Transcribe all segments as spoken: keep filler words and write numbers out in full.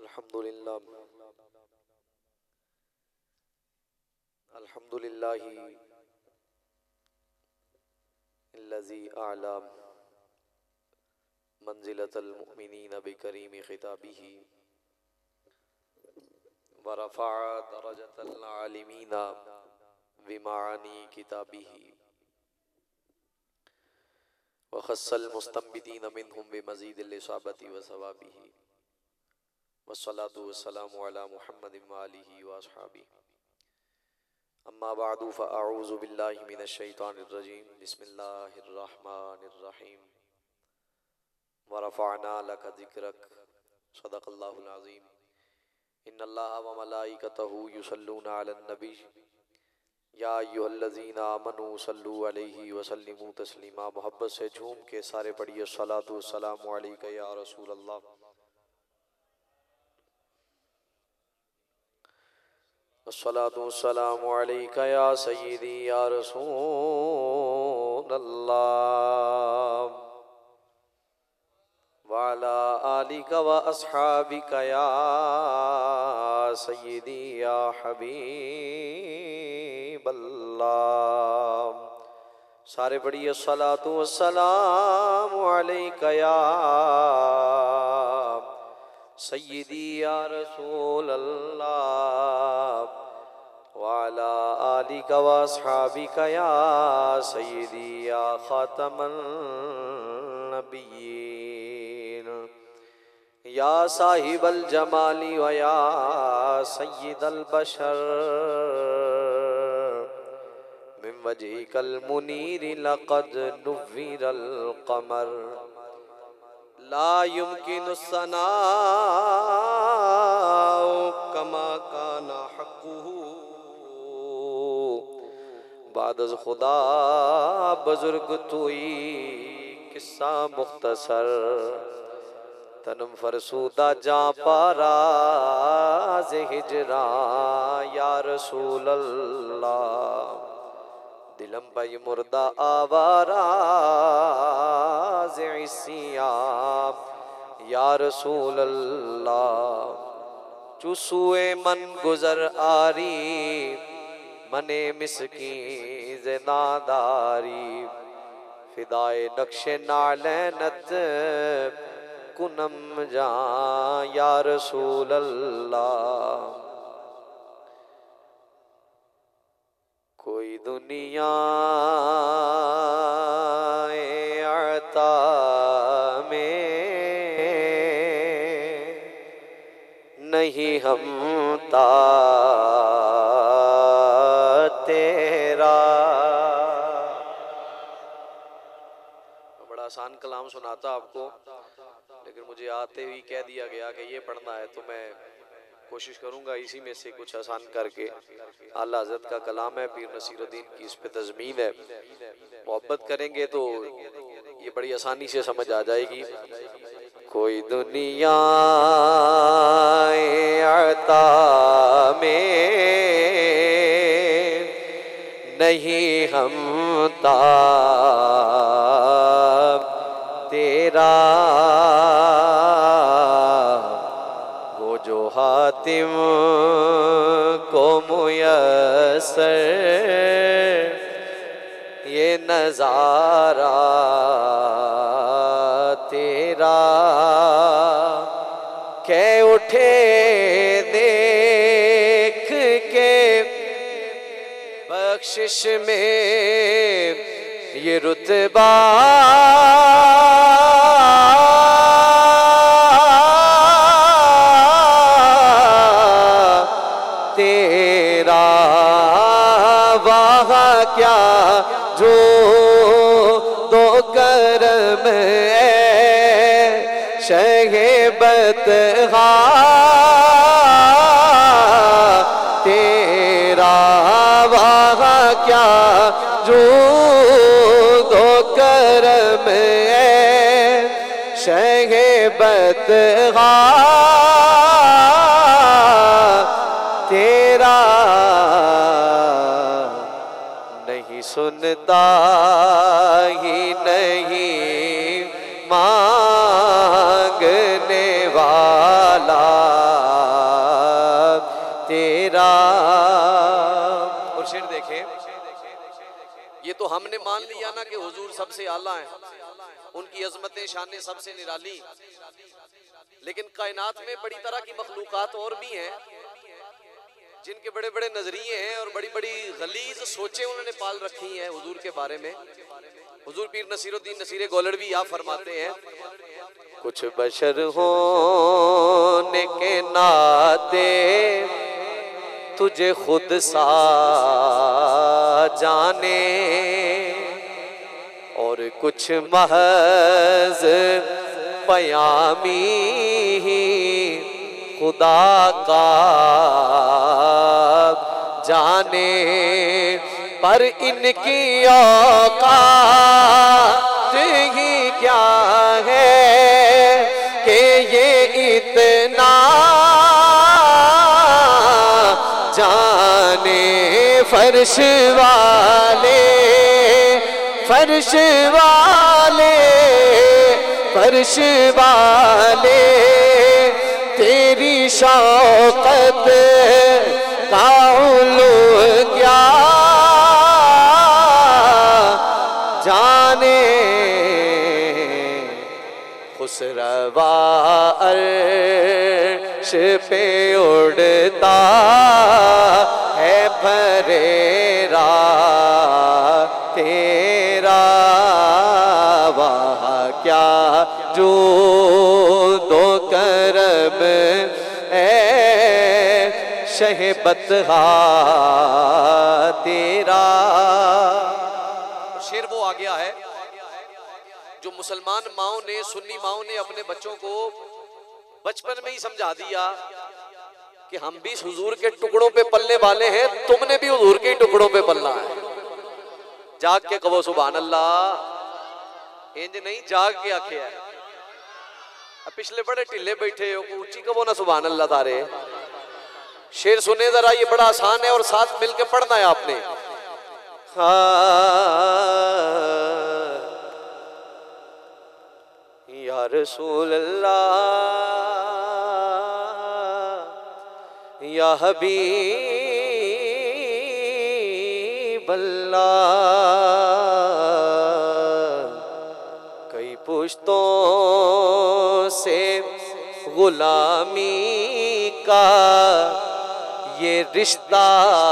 अल्हम्दुलिल्लाह अल्हम्दुलिल्लाहि अल्लज़ी अअला मंज़िलतल मुअमिनीन बिकरीम खिताबिही व रफ़अ दरजतल आलिमीन बिमानी किताबिही व खस्सल मुस्तंबिदीन मिनहुम बिमज़ीदिल इसाबति व सवाबिही वस्सलातु वस्सलामु अला मुहम्मदिन व आलिहि व अस्हाबिही अम्मा बअदु फ़अऊज़ु बिल्लाहि मिनश शैतानिर रजीम बिस्मिल्लाहिर रहमानिर रहीम व रफ़अना लका ज़िक्रक सदक़ल्लाहुल अज़ीम इन्नल्लाहा व मलाइकतहु युसल्लूना अलन नबी या अय्युहल्लज़ीना आमनू सल्लु अलैहि व सल्लिमू तस्लीमा। मोहब्बत से झूम के सारे पढ़िए सलातु वस्सलामु अलैका या रसूल अल्लाह। अस्सलातु वस्सलामु अलैका या सय्यदी या रसूल अल्लाह व अला आलिका व अस्हाबिका या सय्यदी या हबीब अल्लाह। सारे पढ़िए अस्सलातु वस्सलामु अलैका या सय्यदी या रसूल अल्लाह व अला आलिका व अस्हाबिका या सय्यदी या खातमन नबिय्यीन या साहिबल जमाली व या सय्यदल बशर मिन वजहिकल मुनीर लक़द नुव्विरल क़मर ला युमकिनु सनाउ कमा काना हक़्क़ुहु बादज़ खुदा बुजुर्ग तोई किस्सा मुख्तसर तनम फरसूदा जा पारा ज़े हिजरा या रसूल अल्लाह दिलम पे मुर्दा आवारा ज़े इस्सियाब या रसूल अल्लाह चुसुए मन गुजर आरी मने मिसकीन ज़े नादारी फिदाए नक्शे नालैनत कुनम जा या रसूल अल्लाह। कोई दुनिया आता में नहीं हमता तेरा। बड़ा आसान कलाम सुनाता आपको, लेकिन मुझे आते ही कह दिया गया कि ये पढ़ना है, तो मैं कोशिश करूंगा इसी में से कुछ आसान करके। आला हज़रत का कलाम है, पीर नसीरुद्दीन की इस पे तज़मीन है। मोहब्बत करेंगे तो ये बड़ी आसानी से समझ आ जाएगी। कोई दुनिया आता में नहीं हमता तेरा वो जो हातिम को मुयस्सर ये नज़ारा तेरा कै उठे देख के बख्शिश में ये रुतबा तेरा वाह क्या जो दो करम शहेबत तेरा वाह क्या जो दो करम शहेबत तेरा नहीं सुनता ही नहीं मांगने वाला तेरा। और शेर देखें, ये तो हमने मान लिया ना कि हुजूर सबसे आला हैं, उनकी अजमतें शानें सबसे निराली, लेकिन कायनात में बड़ी तरह की मखलूकात और भी हैं जिनके बड़े बड़े नजरिए हैं और बड़ी बड़ी गलीज सोचें उन्होंने पाल रखी हैं हुजूर के बारे में। हुजूर पीर नसीरुद्दीन नसीरे गोलड़वी आप फरमाते हैं, कुछ बशर होने के नाते तुझे खुद सा जाने, और कुछ महज पयामी ही खुदा का जाने, पर इनकी औकात ही क्या है कि ये इतना जाने। फर्श वाले फर्श वाले फर्श वाले तेरी शौकत का उलू क्या जाने। खुसरवा अर्श पे उड़ता है फरेरा तेरा, वहाँ क्या जो दो करम है शहबतहा तेरा। शेर वो आ गया है जो मुसलमान माओ ने, सुन्नी माओ ने अपने बच्चों को बचपन में ही समझा दिया कि हम भी हुजूर के टुकड़ों पे पलने वाले हैं, तुमने भी हुजूर के टुकड़ों पे पलना है। जाग के कहो सुभान अल्लाह, इंज नहीं जाग के आखे है। अब पिछले बड़े ढिले बैठे हो, ऊंची कहो ना सुभान अल्लाह तारे। शेर सुने जरा, ये बड़ा आसान है और साथ मिलके पढ़ना है आपने। या रसूल अल्लाह या हबीब अल्लाह, कई पुश्तों से गुलामी का ये रिश्ता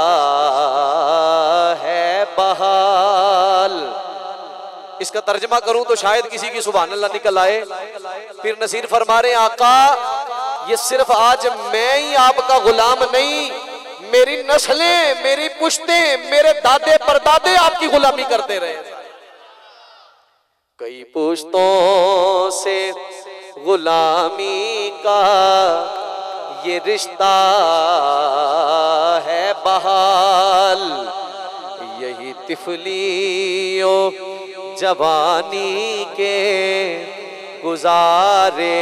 है बहाल। इसका तर्जमा करूं तो शायद किसी की सुभान अल्लाह निकल आए। फिर नसीर फरमा रहे आका, ये सिर्फ आज मैं ही आपका गुलाम नहीं, मेरी नस्लें, मेरी पुश्तें, मेरे दादे परदादे आपकी गुलामी करते रहे। कई पुश्तों से गुलामी का ये रिश्ता है बहाल, यही तिफलियों जवानी के गुजारे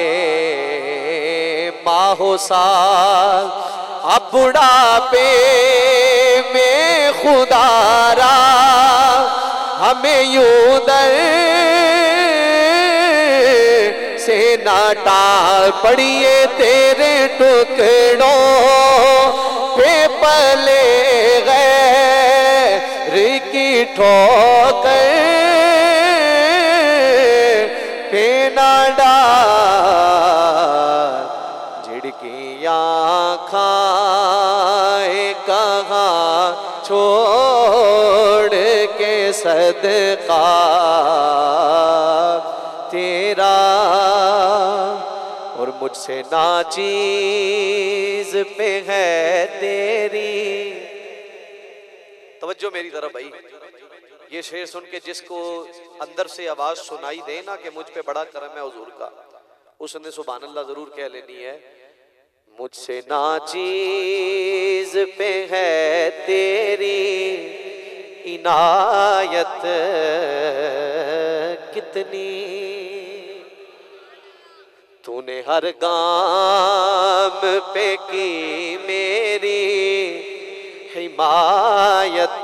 माहो साल। अब बुढ़ापे में खुदारा हमें यूं दर से ना टाल पड़िए, तेरे टुकड़ों पे पले गैर की ठोकर पे ना डाल। झिड़की आँखाए कहाँ छोड़ के सदका तेरा, और मुझसे नाचीज पे है तेरी। तवज्जो मेरी तरफ भाई, ये शेर सुन के जिसको अंदर से आवाज सुनाई दे ना कि मुझ पे बड़ा करम है हुजूर का, उसने सुभान अल्लाह जरूर कह लेनी है। मुझसे नाचीज पे है तेरी इनायत कितनी, तूने हर गाम पे की मेरी हिमायत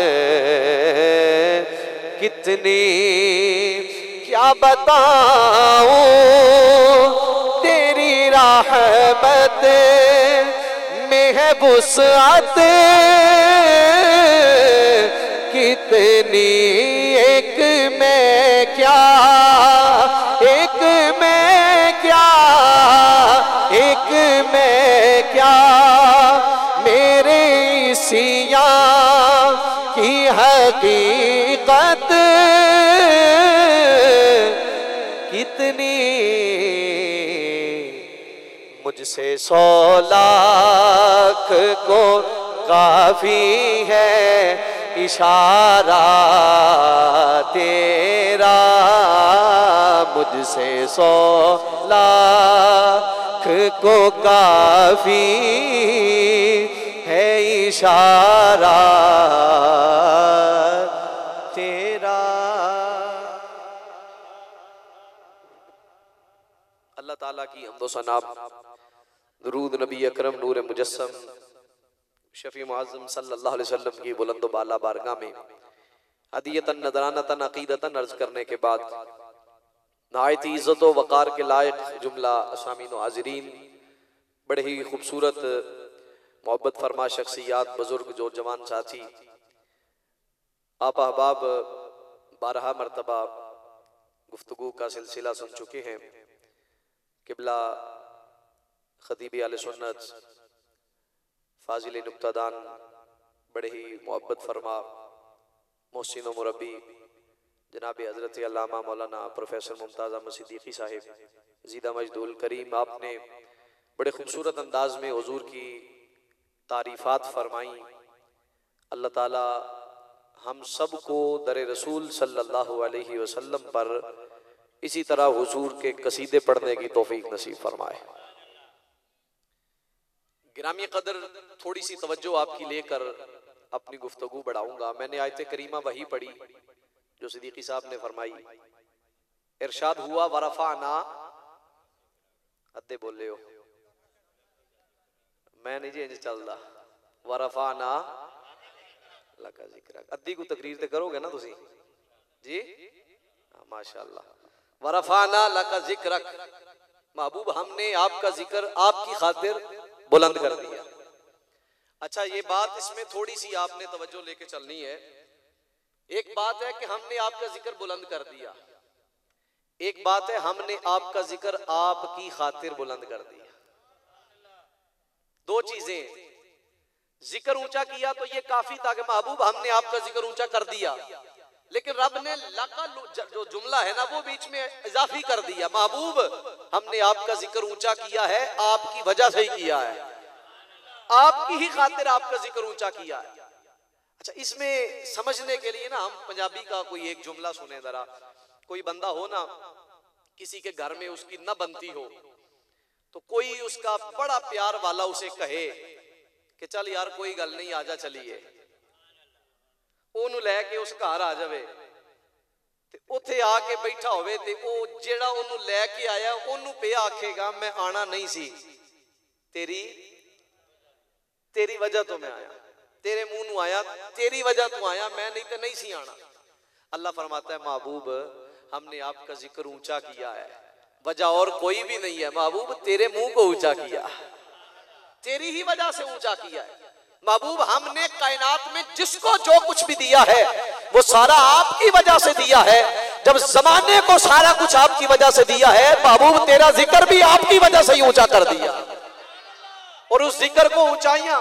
कितनी। क्या बताऊं तेरी रहमत है वुसअत कितनी, एक में क्या, एक में क्या, एक में क्या, मेरे सिया की हकीकत कितनी, मुझसे सौ लाख को काफी है इशारा तेरा, मुझसे सौ लाख को काफी है इशारा तेरा। अल्लाह ताला की हम्दो सना, दुरूद नबी अकरम नूर मुजस्सम शफी मुअज़्ज़म सल्लल्लाहु अलैहि वसल्लम की बुलंद बाला बारगाह में हदियतन नदरानतन अकीदतन अर्ज करने के बाद नहायत इज़्ज़त व वक़ार के लायक जुमला असामीन व हाज़िरीन, बड़े ही खूबसूरत मोहब्बत फरमा शख्सियात, बुजुर्ग जो जवान साथी, आप अहबाब बारहा मरतबा गुफ्तगू का सिलसिला सुन चुके हैं। किबला खतीब आले सुन्नत फाजिल नुक्तादान, बड़े ही मोहब्बत फरमा मोहसिन मुरब्बी जनाब हज़रत अल्लामा मौलाना प्रोफेसर मुमताज़ अहमद सिद्दीकी साहिब ज़ीदा मजदूल करीम, आपने बड़े खूबसूरत अंदाज में हुजूर की तारीफ़ात फरमाई। अल्लाह ताला हम सब को दर रसूल सल्लल्लाहु अलैहि वसल्लम पर इसी तरह हुजूर के कसीदे पढ़ने की तौफीक नसीब फरमाए। गिरामी कदर, थोड़ी सी तवज्जो आपकी लेकर अपनी गुफ्तगू बढ़ाऊंगा। मैंने आयत करीमा वही पढ़ी जो सिद्दीकी साहब ने फरमाई। इरशाद हुआ वरफाना, अद्दे बोले हो, मैं नहीं जी चलदा, वरफाना लका जिक्र, अद्दी को तकरीर ते करोगे ना तुसी जी, माशाअल्लाह। वरफाना लका जिक्रक, महबूब हमने आपका जिक्र आपकी खातिर बुलंद कर दिया। अच्छा, ये बात इसमें थोड़ी सी आपने तवज्जो लेके चलनी है। एक बात है कि हमने आपका जिक्र बुलंद कर दिया, एक बात है हमने आपका जिक्र आपकी खातिर बुलंद कर दिया। दो चीजें, जिक्र ऊंचा किया तो ये काफी था कि महबूब हमने आपका जिक्र ऊंचा कर दिया, लेकिन रब ने लका जो जुमला है ना वो बीच में इजाफी कर दिया। महबूब हमने आपका जिक्र ऊंचा किया है, आपकी वजह से ही किया है, आपकी ही खातिर आपका जिक्र ऊंचा किया है। अच्छा, इसमें समझने के लिए ना हम पंजाबी का कोई एक जुमला सुने जरा। कोई बंदा हो ना, किसी के घर में उसकी न बनती हो, तो कोई उसका बड़ा प्यार वाला उसे कहे कि चल यार कोई गल नहीं, आजा चलिए, ओनू लैके उस घर आ जावे ते उत्थे आके बैठा होवे ते ओ जेड़ा ओनू लैके आया ओनू पे आखेगा मैं आना नहीं सी, तेरी तेरी वजह तो मैं आया, तेरे मुंह नू आया, तेरी वजह तो आया, मैं नहीं तो नहीं सी आना। अल्लाह फरमाता है महबूब हमने आपका जिक्र ऊंचा किया है, वजह और कोई भी नहीं है महबूब, तेरे मुंह को ऊंचा किया, तेरी ही वजह से ऊंचा किया है। महबूब हमने कायनात में जिसको जो कुछ भी दिया है वो सारा आपकी वजह से दिया है। जब जमाने को सारा कुछ आपकी वजह से दिया है, महबूब तेरा जिक्र भी आपकी वजह से ही ऊंचा कर दिया, और उस जिक्र को ऊंचाइयां,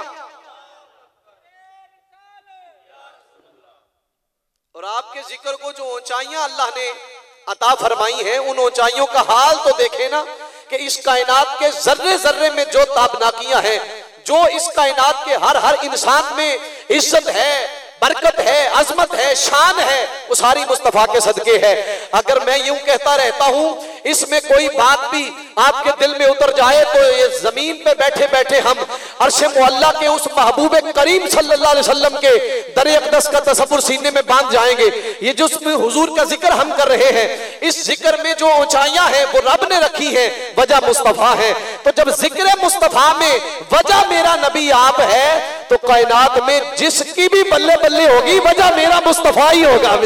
और आपके जिक्र को जो ऊंचाइयां अल्लाह ने अता फरमाई हैं, उन ऊंचाइयों का हाल तो देखे ना कि इस कायनात के जर्रे जर्रे में जो ताबनाकियां हैं, जो इस कायनात के हर हर इंसान में इज्जत है, बरकत है, अजमत है, शान है, वो सारी मुस्तफा के सदके है। अगर मैं यूं कहता रहता हूं, इसमें कोई बात भी आपके दिल में उतर जाए तो ये जमीन पे बैठे बैठे हम अर्शे मुअल्ला के उस महबूब करीम सल्लल्लाहु अलैहि वसल्लम के दर अक़दस का तसव्वुर सीने में बांध जाएंगे। ये जो हुजूर का जिक्र हम कर रहे हैं, इस जिक्र में जो ऊंचाइयां हैं वो रब ने रखी है, वजह मुस्तफा है। तो जब जिक्र मुस्तफा में वजह मेरा नबी आप है, तो कायनात में जिसकी भी बल्ले बल्ले होगी वजह मेरा मुस्तफा ही होगा।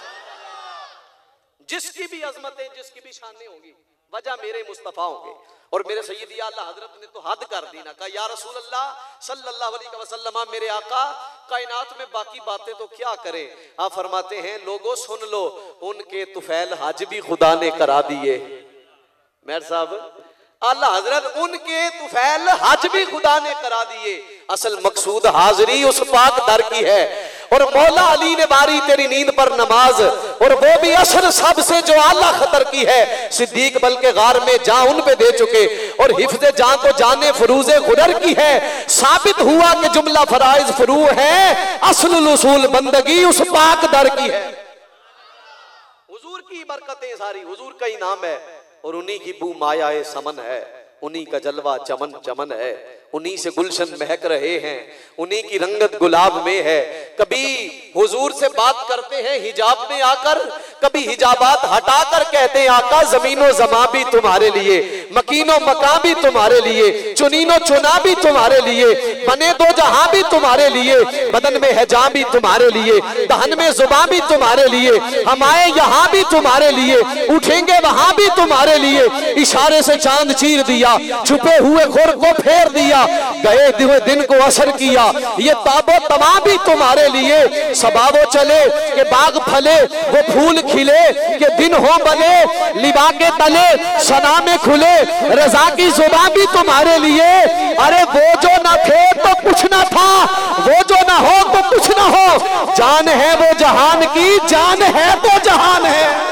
जिसकी भी अजमतें, जिसकी भी शानें होंगी, वजह मेरे मुस्तफा होंगे। और मेरे सैयदी आला हजरत ने तो हद कर दी ना, कहा या रसूल अल्लाह सल्लल्लाहु अलैहि वसल्लम, मेरे आका कायनात में बाकी बातें तो क्या करें। आप फरमाते हैं लोगों सुन लो, उनके तुफैल हज भी खुदा ने करा दिए। मेहर साहब आला हजरत उनके तुफैल हज भी खुदा ने करा दिए। असल मकसूद हाजिरी उस पाक दर की है। और मौला अली ने बारी तेरी नींद पर नमाज, और वो भी असर सबसे जो आला खतर की है। सिद्दीक बल्कि गार में जा उन पे दे चुके, और हिफ्ज़े जान तो जाने फरूज़े गुरर की है। साबित हुआ कि जुमला फराइज फरू है, असलुल उसूल बंदगी उस पाक दर की है। हुजूर की बरकतें सारी हुजूर का ही नाम है, और उन्हीं की बू माया समन है, उन्हीं का जलवा चमन चमन है, उन्हीं से गुलशन महक रहे हैं, उन्हीं की रंगत गुलाब में है। कभी हुजूर से बात करते हैं हिजाब में आकर, कभी हिजाबात हटाकर कहते हैं आका जमीनो जमा भी तुम्हारे लिए, मकीनो मका भी तुम्हारे लिए, चुनीनो चुना भी तुम्हारे लिए, बने दो जहां भी तुम्हारे लिए, बदन में है जान भी तुम्हारे लिए, दहन में जुबान भी तुम्हारे लिए, हम आए यहाँ भी तुम्हारे लिए, उठेंगे वहां भी तुम्हारे लिए। इशारे से चांद चीर दिया, छुपे हुए खुर को फेर दिया, गए हुए दिन को असर किया, ये ताबो तमा भी तुम्हारे लिए। सबावो चले के बाग फले, वो फूल खिले के दिन हो बने, लिबा के तले सना में खुले, रजा की जुबान भी तुम्हारे लिए। अरे वो जो ना थे तो कुछ ना था, वो जो ना हो तो कुछ ना हो, जान है वो जहान की, जान है तो जहान है।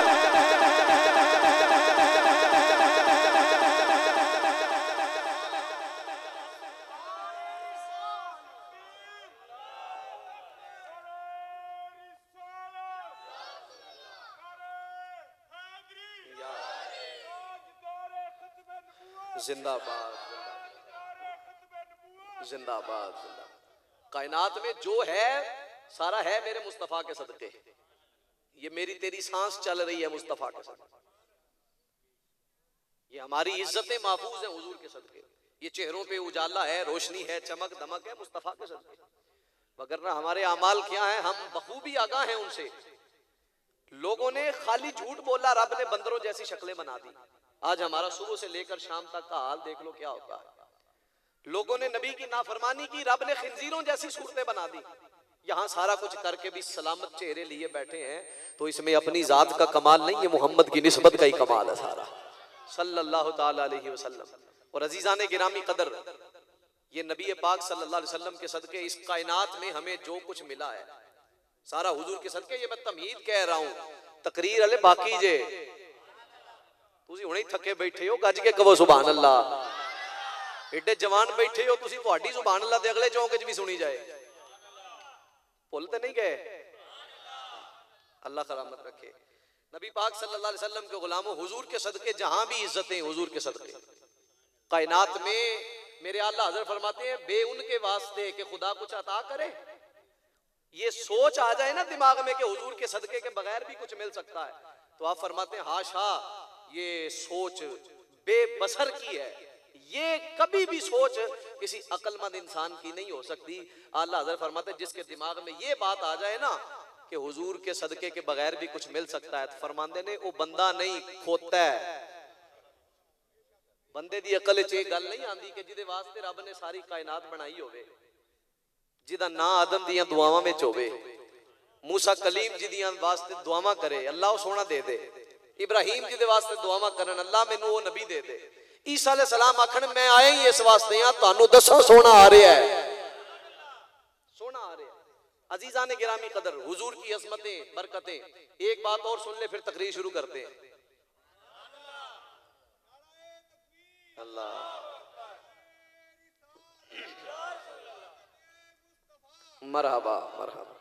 जिंदाबाद जिंदाबाद। कायनात में जो है सारा है मेरे मुस्तफा के सदके। ये मेरी तेरी सांस चल रही है मुस्तफा के सदके, ये हमारी इज्जतें महफूज है हुजूर के सदके, ये चेहरों पे उजाला है, रोशनी है, चमक दमक है मुस्तफा के सदके। वगरना हमारे अमाल क्या है, हम बखूबी आगाह हैं उनसे। लोगों ने खाली झूठ बोला, रब ने बंदरों जैसी शक्लें बना दी। आज हमारा सुबह से लेकर शाम तक का हाल देख लो क्या होता है। लोगों ने नबी की नाफरमानी की, रब ने खिंजीरों जैसी सूरतें बना दी। यहाँ सारा कुछ करके भी सलामत चेहरे लिए बैठे हैं, तो इसमें अपनी जात का कमाल नहीं, ये मोहम्मद की निस्बत का ही कमाल है सारा, सल्लल्लाहु ताला अलैहि वसल्लम। और अजीजान गिरामी कदर, ये नबी पाक सल्लल्लाहु अलैहि वसल्लम के सदके इस कायनात में हमें जो कुछ मिला है सारा हुजूर के सदके। ये मैं तमहीद कह रहा हूँ, तकरीर अले बाकी जे तुसी हुणे थके बैठे हो, गज के कहो सुभान अल्लाह। एडे जवान बैठे हो तुसी, तुहाडी सुभान अल्लाह ते अगले चौंक च भी सुनी जाए, भुल ते नहीं गए। अल्लाह करामत रखे। नबी पाक सल्लल्लाहु अलैहि वसल्लम के गुलामों, हुजूर के सदके जहां भी इज्जतें हुजूर के सदके। कायनात में मेरे आला हज़रत फरमाते हैं बे उनके वास्ते कि खुदा कुछ अता करे। ये सोच आ जाए ना दिमाग में कि हुजूर के सदके के बगैर भी कुछ मिल सकता है, तो आप फरमाते हैं हाशा, ये सोच बेबसर की है, ये कभी भी सोच किसी अक्लमंद इंसान की नहीं हो सकती। आला हज़रत फरमाते हैं जिसके दिमाग में ये बात आ जाए ना कि हुजूर के सदके के बगैर भी कुछ मिल सकता है, तो फरमाते ने वो बंदा नहीं खोता है। बंदे दी अकल च ये गल नहीं आती कि जिदे वास्ते रब ने सारी कायनात बनाई होवे, जिदा ना आदम दियां दुआवां विच होवे, मूसा कलीम जी दियां वास्ते दुआवां करे अल्लाह सोना दे दे, इब्राहिम जी दे वास्ते दुआवां करन अल्लाह मैनू वो नबी दे दे, ईसा अलैहि सलाम आखन मैं आया ही इस वास्ते हां तुहानू दसो सोना आ रहा है, सोना आ रहा है। अजीजा ने गिरामी कदर, हुजूर की अजमतें बरकतें। एक बात और सुन ले फिर तकरीर शुरू करते हैं। अल्लाह मरहबा मरहबा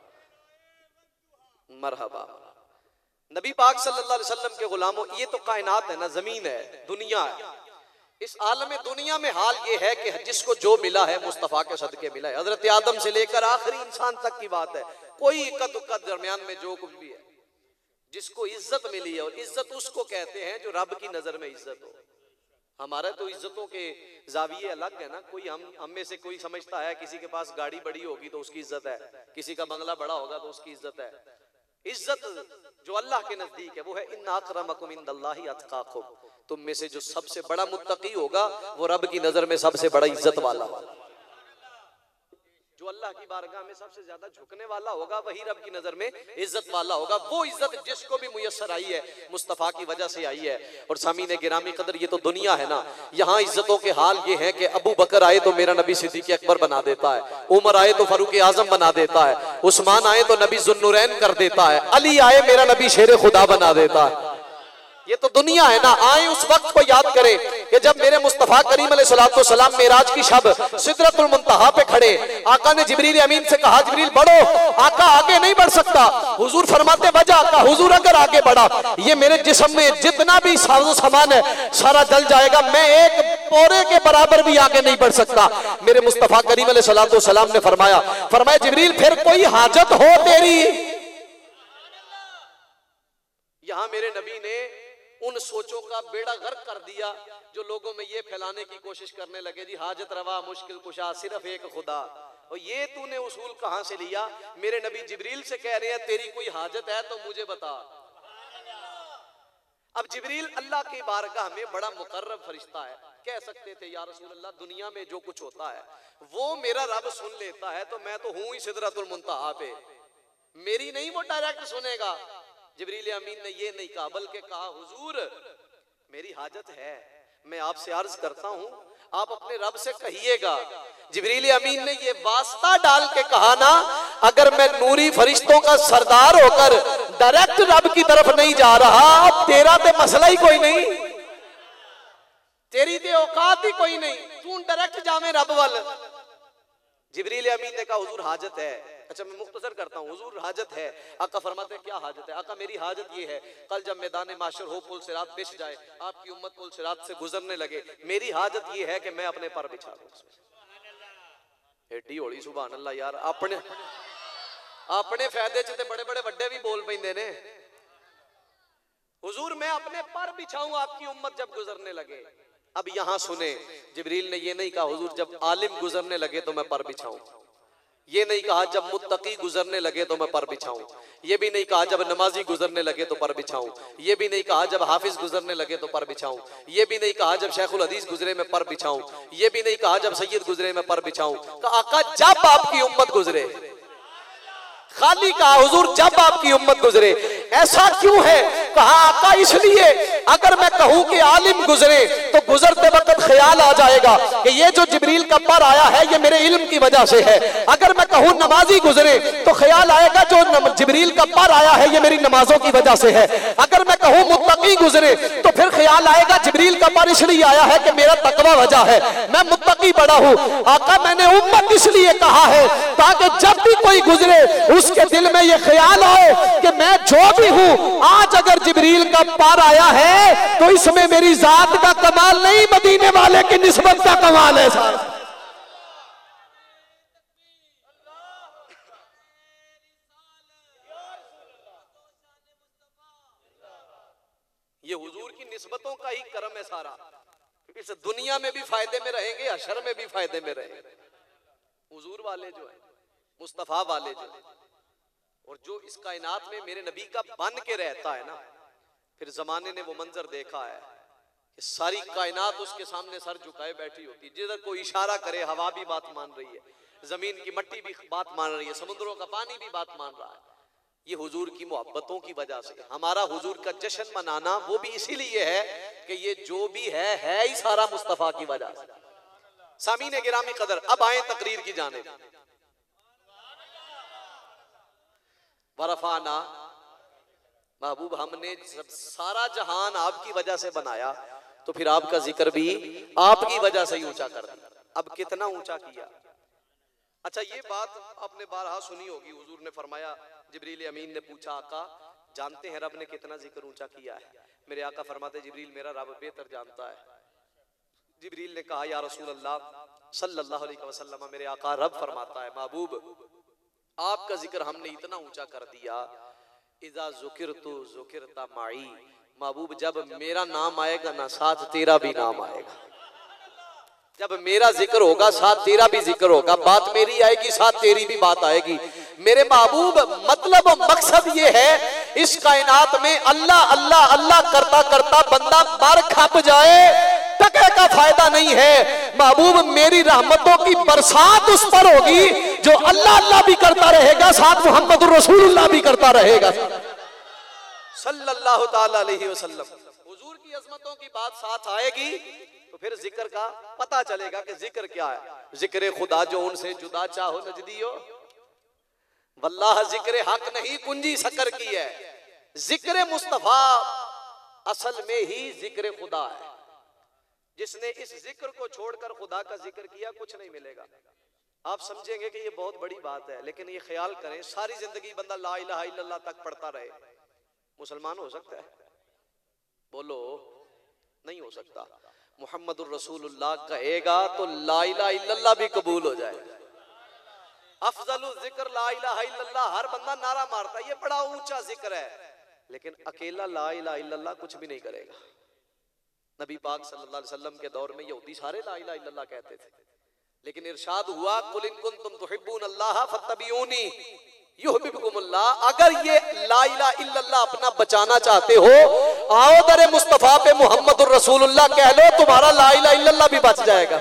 मरहबा। नबी पाक सल्लल्लाहु अलैहि वसल्लम के गुलामों, ये तो कायनात है ना, जमीन है, दुनिया है। इस आलम दुनिया में हाल ये है कि जिसको जो मिला है मुस्तफ़ा के सदके मिला है। हजरत आदम से लेकर आखिरी इंसान तक की बात है, कोई इक्कत उक्कत दरमियान में जो कुछ भी है, जिसको इज्जत मिली है, और इज्जत उसको कहते हैं जो रब की नजर में इज्जत हो। हमारा तो इज्जतों के जाविये अलग है ना। कोई हम हम में से कोई समझता है किसी के पास गाड़ी बड़ी होगी तो उसकी इज्जत है, किसी का बंगला बड़ा होगा तो उसकी इज्जत है। इज्जत जो अल्लाह के नजदीक है वो है इन्ना अकरमकुम इंदल्लाहि अतकाकुम। तुम में से जो सबसे बड़ा मुत्तकी होगा वो रब की नजर में सबसे बड़ा इज्जत वाला, जो अल्लाह की बारगाह में सबसे ज्यादा झुकने वाला होगा वही रब की नजर में इज्जत वाला होगा। वो इज्जत जिसको भी मुयस्सर आई है मुस्तफ़ा की वजह से आई है। और सामीने गिरामी कदर, ये तो दुनिया है ना, यहाँ इज्जतों के हाल ये हैं कि अबू बकर आए तो मेरा नबी सिद्दीक़ अकबर बना देता है, उमर आए तो फारूक आजम बना देता है, उस्मान आए तो नबी ज़ुन्नुरैन कर देता है, अली आए मेरा नबी शेर खुदा बना देता है। ये तो दुनिया है ना। आए उस वक्त को याद करें कि जब मेरे मुस्तफ़ा करीम अलैहिस्सलातु सलाम मेराज की शब सिदरतुल मुंतहा पे खड़े, आका ने जिब्रील अमीन से कहा जिब्रील बढ़ो, आका आगे नहीं बढ़ सकता। हुजूर फरमाते वजह आका, हुजूर अगर आगे बढ़ा ये मेरे जिस्म में जितना भी साजो सामान है सारा जल जाएगा, मैं एक पोरे के बराबर भी आगे नहीं बढ़ सकता। मेरे मुस्तफ़ा करीम अलैहिस्सलातु सलाम ने फरमाया फरमाया जिब्रील फिर कोई हाजत हो तेरी। यहां मेरे नबी ने उन सोचों का बेड़ा गर्क कर दिया जो लोगों में ये फैलाने की कोशिश करने लगे, जी हाजत रवा मुश्किल कुशा सिर्फ एक खुदा। और ये तूने उसूल कहां से लिया? मेरे नबी जिब्रील से कह रहे हैं तेरी कोई हाजत है तो मुझे बता। अब जिब्रील अल्लाह की बारगाह में बड़ा मुकर्रब फरिश्ता है, कह सकते थे या रसूल अल्लाह दुनिया में जो कुछ होता है वो मेरा रब सुन लेता है, तो मैं तो हूं ही सिदरतुल मुंतहा पे, मेरी नहीं वो डायरेक्ट सुनेगा। जिब्रील अमीन ने ये नहीं कहा बल्कि कहा हुजूर मेरी हाजत है, मैं आपसे अर्ज करता हूं आप अपने रब से कहिएगा। जिब्रील अमीन ने ये वास्ता डाल के कहा ना, अगर मैं नूरी फरिश्तों का सरदार होकर डायरेक्ट रब की तरफ नहीं जा रहा, अब तेरा तो मसला ही कोई नहीं, तेरी तो औकात ही कोई नहीं, तू डायरेक्ट जावे रब वाल। जिब्रील अमीन ने कहा हुजूर हाजत है। अच्छा मैं मुख्तसर करता हूँ, हुजूर हाजत है। आका फरमाते हैं क्या हाजत है? आका मेरी हाजत ये है कल जब मैदान माशर हो पुल सिरात बिछ जाए, आपकी उम्मत पुल सिरात से गुजरने लगे, मेरी हाजत ये है कि मैं अपने पर बिछा दूं। एडी होली सुभान अल्लाह यार, अपने अपने फायदे च ते बड़े बड़े वड्डे भी बोल पैंदे ने। हुजूर मैं अपने पर बिछाऊं आपकी उम्मत जब गुजरने लगे। अब यहां सुने, जिब्रील ने ये नहीं कहा हुजूर जब आलिम गुजरने लगे तो मैं पर बिछाऊं, ये नहीं कहा जब मुत्तकी गुजरने लगे तो मैं पर बिछाऊं, ये भी नहीं कहा जब नमाजी गुजरने लगे तो पर बिछाऊं, ये भी नहीं कहा जब हाफिज गुजरने लगे तो पर बिछाऊं, ये भी नहीं कहा जब शेखुल हदीस गुजरे मैं पर बिछाऊं, ये भी नहीं कहा जब सैयद गुजरे मैं पर बिछाऊं। कहा आका जब आपकी उम्मत गुजरे, खाली कहा हुजूर जब आपकी उम्मत गुजरे। ऐसा क्यों है? कहा आका इसलिए अगर मैं कहूं कि आलिम गुजरे तो गुजरते वक्त ख्याल आ जाएगा कि ये जो जिब्रील का पर आया है ये मेरे इल्म की वजह से है। अगर मैं कहूं नमाजी गुजरे तो ख्याल आएगा जो जिब्रील का पर आया है ये मेरी नमाजों की वजह से है। अगर मैं कहूं मुत्तकी गुजरे तो फिर ख्याल आएगा जिब्रील का पर इसलिए आया है कि मेरा तकवा वजह है, मैं मुत्तकी बड़ा हूं। आका मैंने उम्मत इसलिए कहा है ताकि जब भी कोई गुजरे उसके दिल में ये ख्याल आए कि मैं जो भी हूं, आज अगर जिब्रील का पर आया है तो इसमें मेरी जात का कमाल नहीं, मदीने वाले की निस्बत का कमाल है साहब। ये हुजूर की निस्बतों का ही करम है सारा, इस दुनिया में भी फायदे में रहेंगे, हशर में भी फायदे में रहेंगे। हुजूर वाले जो है, मुस्तफा वाले जो है, और जो इस कायनात में मेरे नबी का बन के रहता है ना, फिर जमाने ने वो मंजर देखा है कि सारी कायनात उसके सामने सर झुकाए बैठी होती है। जिधर कोई इशारा करे हवा भी बात मान रही है, जमीन की मट्टी भी बात मान रही है, समुद्रों का पानी भी बात मान रहा है। ये हुजूर की मोहब्बतों की वजह से। हमारा हुजूर का जश्न मनाना वो भी इसीलिए है कि ये जो भी है है ही सारा मुस्तफा की वजह से। सामीने गिरामी कदर, अब आए तकरीर की जानिब। वरफाना महबूब, हमने सब सारा जहान आपकी वजह से बनाया तो फिर आपका जिक्र भी आपकी वजह से ही ऊंचा कर दिया। अब कितना ऊंचा किया? अच्छा ये बात आपने बारहा सुनी होगी, हुजूर ने फरमाया, जिब्रील अमीन ने पूछा आका जानते हैं रब ने कितना जिक्र ऊंचा किया है? मेरे आका फरमाते जिब्रील मेरा रब बेहतर जानता है। जिब्रील ने कहा या रसूल अल्लाह सल्लल्लाहु अलैहि वसल्लम, मेरे आका रब फरमाता है महबूब आपका जिक्र हमने इतना ऊंचा कर दिया, इज़ा ज़ुकिरतु ज़ुकिरता माई, महबूब जब मेरा नाम आएगा ना साथ तेरा भी नाम आएगा। जब मेरा जिक्र होगा साथ तेरा भी जिक्र होगा, बात मेरी आएगी साथ तेरी भी बात आएगी। मेरे महबूब मतलब मकसद ये है इस कायनात में अल्लाह अल्लाह अल्लाह करता करता बंदा मर खप जाए, टके का फायदा नहीं है। महबूब मेरी रहमतों की बरसात उस पर होगी जो अल्लाह अल्लाह भी करता रहेगा, साथ मोहम्मद रसूलुल्लाह भी करता रहेगा सल्लल्लाहु ताला अलैहि वसल्लम। हुजूर की अजमतों की बात साथ आएगी तो फिर जिक्र का पता चलेगा कि जिक्र क्या है। जिक्र खुदा जो उनसे जुदा चाहो नजदियो, वल्लाह जिक्र हक नहीं कुंजी शकर की है। जिक्र मुस्तफा असल में ही जिक्र खुदा है। जिसने इस जिक्र को छोड़कर खुदा का जिक्र किया कुछ नहीं मिलेगा। आप समझेंगे कि ये बहुत बड़ी बात है, लेकिन ये ख्याल करें सारी जिंदगी बंदा ला इलाहा इल्लल्लाह तक पढ़ता रहे, मुसलमान हो सकता है? बोलो, नहीं हो सकता। मुहम्मदुर रसूलुल्लाह कहेगा तो ला इलाहा इल्लल्लाह भी कबूल हो जाएगा। अफजलुल जिक्र ला इलाहा इल्लल्लाह, हर बंदा नारा मारता है ये बड़ा ऊंचा जिक्र है, लेकिन अकेला ला इलाहा इल्लल्लाह कुछ भी नहीं करेगा। नबी पाक सल्लल्लाहु अलैहि वसल्लम के दौर में यहूदी सारे ला इलाहा इल्लल्लाह कहते थे, लेकिन इरशाद हुआ कुल इन कुंतुम तुहिब्बूनल्लाह फत्तबिऊनी युहब्बुकुमुल्लाह। अगर ये ला इलाहा इल्लल्लाह अपना बचाना चाहते हो, आओ दरे मुस्तफा पे मुहम्मदुर रसूलुल्लाह कह लो, तुम्हारा ला इलाहा इल्लल्लाह भी बच जाएगा,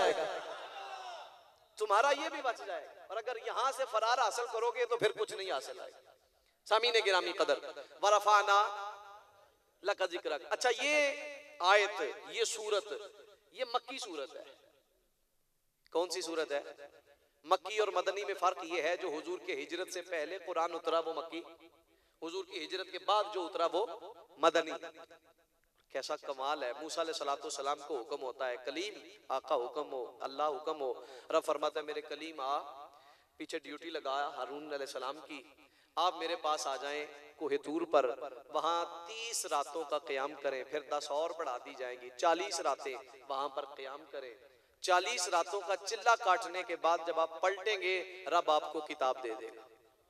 तुम्हारा ये भी बच जाएगा। और अगर यहां से फरार हासिल करोगे तो फिर कुछ नहीं हासिल आएगा। सामीने गिरामी कदर वरफाना लका जिक्रक। अच्छा, ये आयत, ये सूरत, ये मक्की सूरत है। कौन सी सूरत है? मक्की और मदनी में फर्क ये है, जो हुजूर के हिजरत से पहले कुरान उतरा वो मक्की, हुजूर की हिजरत के बाद जो उतरा वो मदनी। कैसा कमाल है। मूसा अलैहिस्सलातु वस्सलाम को हुक्म होता है, कलीम आका हुक्म हो, अल्लाह हुक्म हो, रब फरमाता है मेरे कलीम आ, पीछे ड्यूटी लगाया हारून अलैहिस्सलाम की, आप मेरे पास आ जाएं कोहे तूर पर, वहां तीस रातों का क़याम करें, फिर दस और बढ़ा दी जाएंगी, चालीस रातें वहां पर क़याम करें। चालीस रातों का चिल्ला काटने के बाद जब आप पलटेंगे रब आपको किताब दे देगा।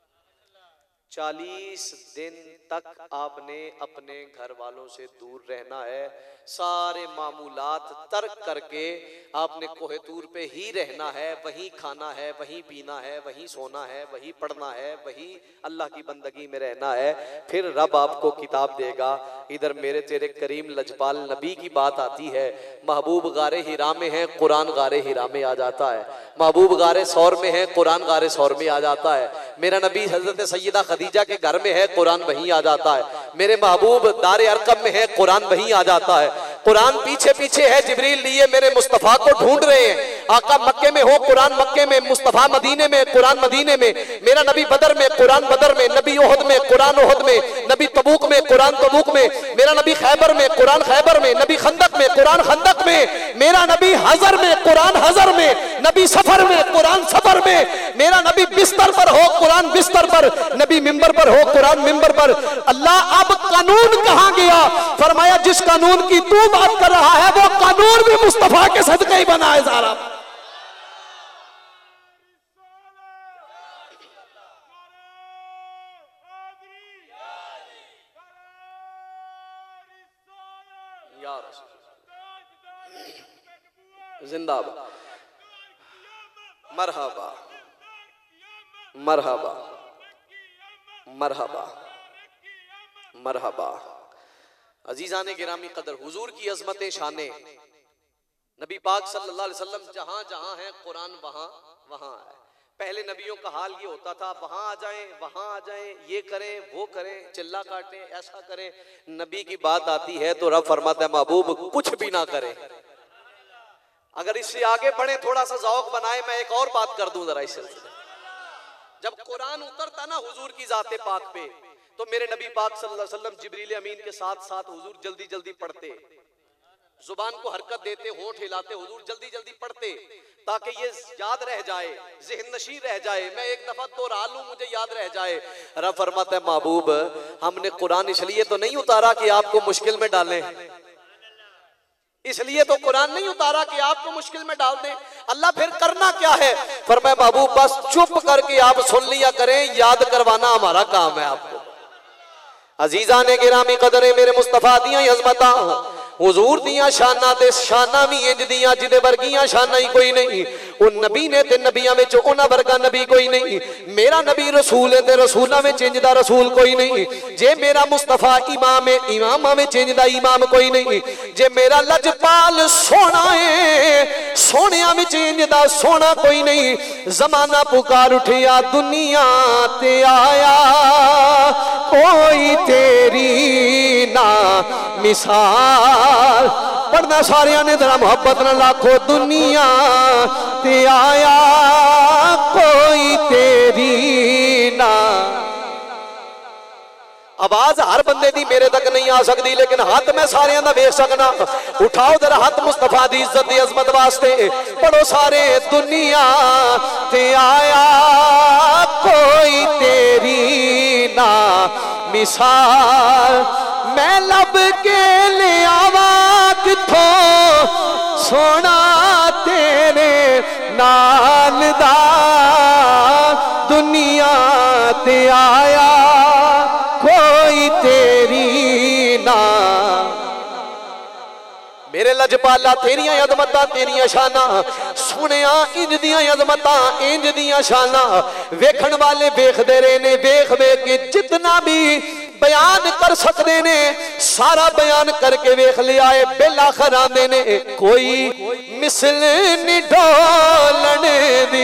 चालीस दिन तक आपने अपने घर वालों से दूर रहना है, सारे मामूलात तर्क करके आपने कोहे तूर पे ही रहना है, वहीं खाना है, वहीं पीना है, वहीं सोना है, वहीं पढ़ना है, वहीं अल्लाह की बंदगी में रहना है, फिर रब आपको किताब देगा। इधर मेरे तेरे करीम लजपाल नबी की बात आती है, महबूब गारे हिरा में है, कुरान गारे हिरा में आ जाता है। महबूब गारे सौर में है, कुरान गारे सौर में आ जाता है। मेरा नबी हजरत सैयदा खदीजा के घर में है, कुरान वहीं आ जाता है। मेरे महबूब दारे अरकम में है, कुरान वहीं आ जाता है। कुरान पीछे पीछे है, जिब्रील लिए मेरे मुस्तफा को ढूंढ रहे हैं। आका मक्के में हो, कुरान मक्के में, मुस्तफा मदीने में, कुरान मदीने में। मेरा नबी बदर में, कुरान बदर में, नबी ओहद में, कुरान ओहद में, नबी तबूक में, कुरान तबूक में। मेरा नबी खैबर में, कुरान खैबर में, नबी खंदक में, कुरान खंदक में। मेरा नबी हजर में, कुरान हजर में, नबी सफर में, कुरान सफर में। मेरा नबी बिस्तर पर हो, कुरान बिस्तर पर, नबी मिंबर पर हो, कुरान मिंबर पर। अल्लाह अब कानून कहां गया? फरमाया जिस कानून की तू बात कर रहा है वो कानून भी मुस्तफा के सदके ही बना है सारा। जिंदाबाद, मरहबा मरहबा मरहबा मरहबा। अजीजाने गिरामी कदर, हुजूर की अजमत शाने, नबी पाक सल्लल्लाहु अलैहि वसल्लम जहां जहां है कुरान वहां वहां है। पहले नबियों का हाल ये होता था, वहां आ जाएं, वहां आ जाएं, ये करें, वो करें, चिल्ला काटें, ऐसा करें। नबी की बात आती है तो रब फरमाता है महबूब कुछ भी ना करें। अगर इससे आगे बढ़े, थोड़ा सा ज़ौक़ बनाए, मैं एक और बात कर दूं जरा इस सिलसिले। जब कुरान उतरता ना हुजूर की जाते पाक पे, तो मेरे नबी पाक सल्लल्लाहु अलैहि वसल्लम जिब्रील अमीन के साथ साथ हुजूर जल्दी जल्दी पढ़ते, जुबान को हरकत देते, होंठ हिलाते, हुजूर जल्दी जल्दी पढ़ते, ताकि ये याद रह जाए, ज़हन नशी रह जाए। मैं एक दफा दोहरा लूं, मुझे याद रह जाए। रब फरमाता है महबूब हमने कुरान इसलिए तो नहीं उतारा कि आपको मुश्किल में डालें, इसलिए तो कुरान नहीं उतारा कि आपको मुश्किल में डाल दें। अल्लाह फिर करना क्या है? फरमाया महबूब बस चुप करके आप सुन लिया करें, याद करवाना हमारा काम है आपको। अजीजा ने गिरामी कदरे मेरे मुस्तफा दिया अजमता, हुजूर दियां शाना ते शाना भी इंज दियां जिदे वर्गियां शाना ही कोई नहीं। वो नबी ने ते नबियां विच उन्हां वर्गा नबी कोई नहीं। मेरा नबी रसूल है ते रसूलां विच इंज दा रसूल कोई नहीं। जे मेरा मुस्तफा इमाम है इमामां विच इंज दा इमाम कोई नहीं। जे मेरा लजपाल सोना है सोहणियां विच इंज दा सोना कोई नहीं। जमाना पुकार उठिया दुनिया ते आया कोई तेरी ना मिसाल। पढ़ना सारिया ने जरा मोहब्बत न लाखो दुनिया ते आया कोई तेरी ना। आवाज हर बंदे दी मेरे तक नहीं आ सकती लेकिन हाथ मैं सारे दा वेख सकना। उठाओ जरा हाथ मुस्तफा दी इज्जत दी अजमत वास्ते पढ़ो सारे दुनिया ते आया कोई तेरी ना मिसाल। मैं लब के ले आवा किथों सोना तेरे नाल दा दुनिया ते आया कोई तेरी ना। मेरे लजपाला तेरिया अजमतां तेरिया शाना सुनिया इंज दियां अजमतां इंज दियां शाना। वेखण वाले वेखदे रहे ने वेख वेख के जितना भी बयान कर सकते ने सारा बयान करके वेख लिया है। बेलाखर आंदे ने कोई मिसल नी ढोलन दी।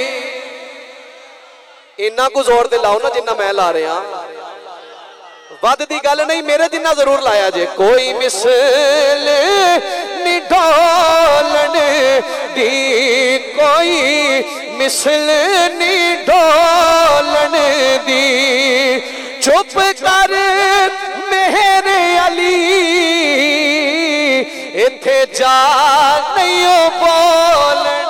इन्ना को जोर ते लाओ ना जिन्ना मैं ला रहा। वध दी गल नहीं मेरे जिन्ना जरूर लाया जे। कोई मिसल नी ढोलन दी कोई मिसल नी ढोलन दी। चुप कर मेरे अली इथे जा नहीं बोलन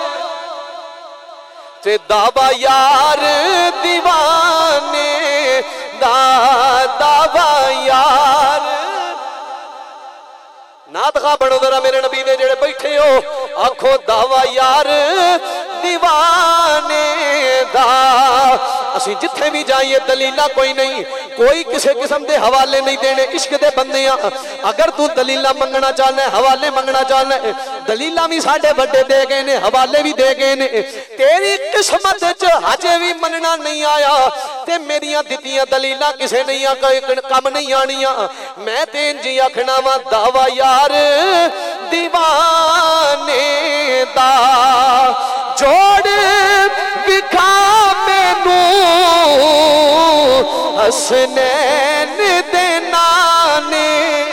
ते दावा यार दीवाने दा दावा यार। नात खा बनो जरा मेरे नबी दे जेड़े बैठे हो आखो दावा यार दीवाने दा। असी जिथे भी जाइए दलीला कोई नहीं कोई किसी किस्म के हवाले नहीं देने। इश्क दे बंदे अगर तू दलीला मंगना चाहना है हवाले मंगना चाहना है दलीला भी साढ़े बड़े दे गए ने हवाले भी दे गए ने। तेरी किस्मत च हजे भी मनना नहीं आया ते मेरिया दित्तियां दलीला किसे नहीं कम नहीं आनिया। मैं ते इंजी आखना वा दावा यार दीवाने दा जोड़ विखा मैनू हसनैन दे नाने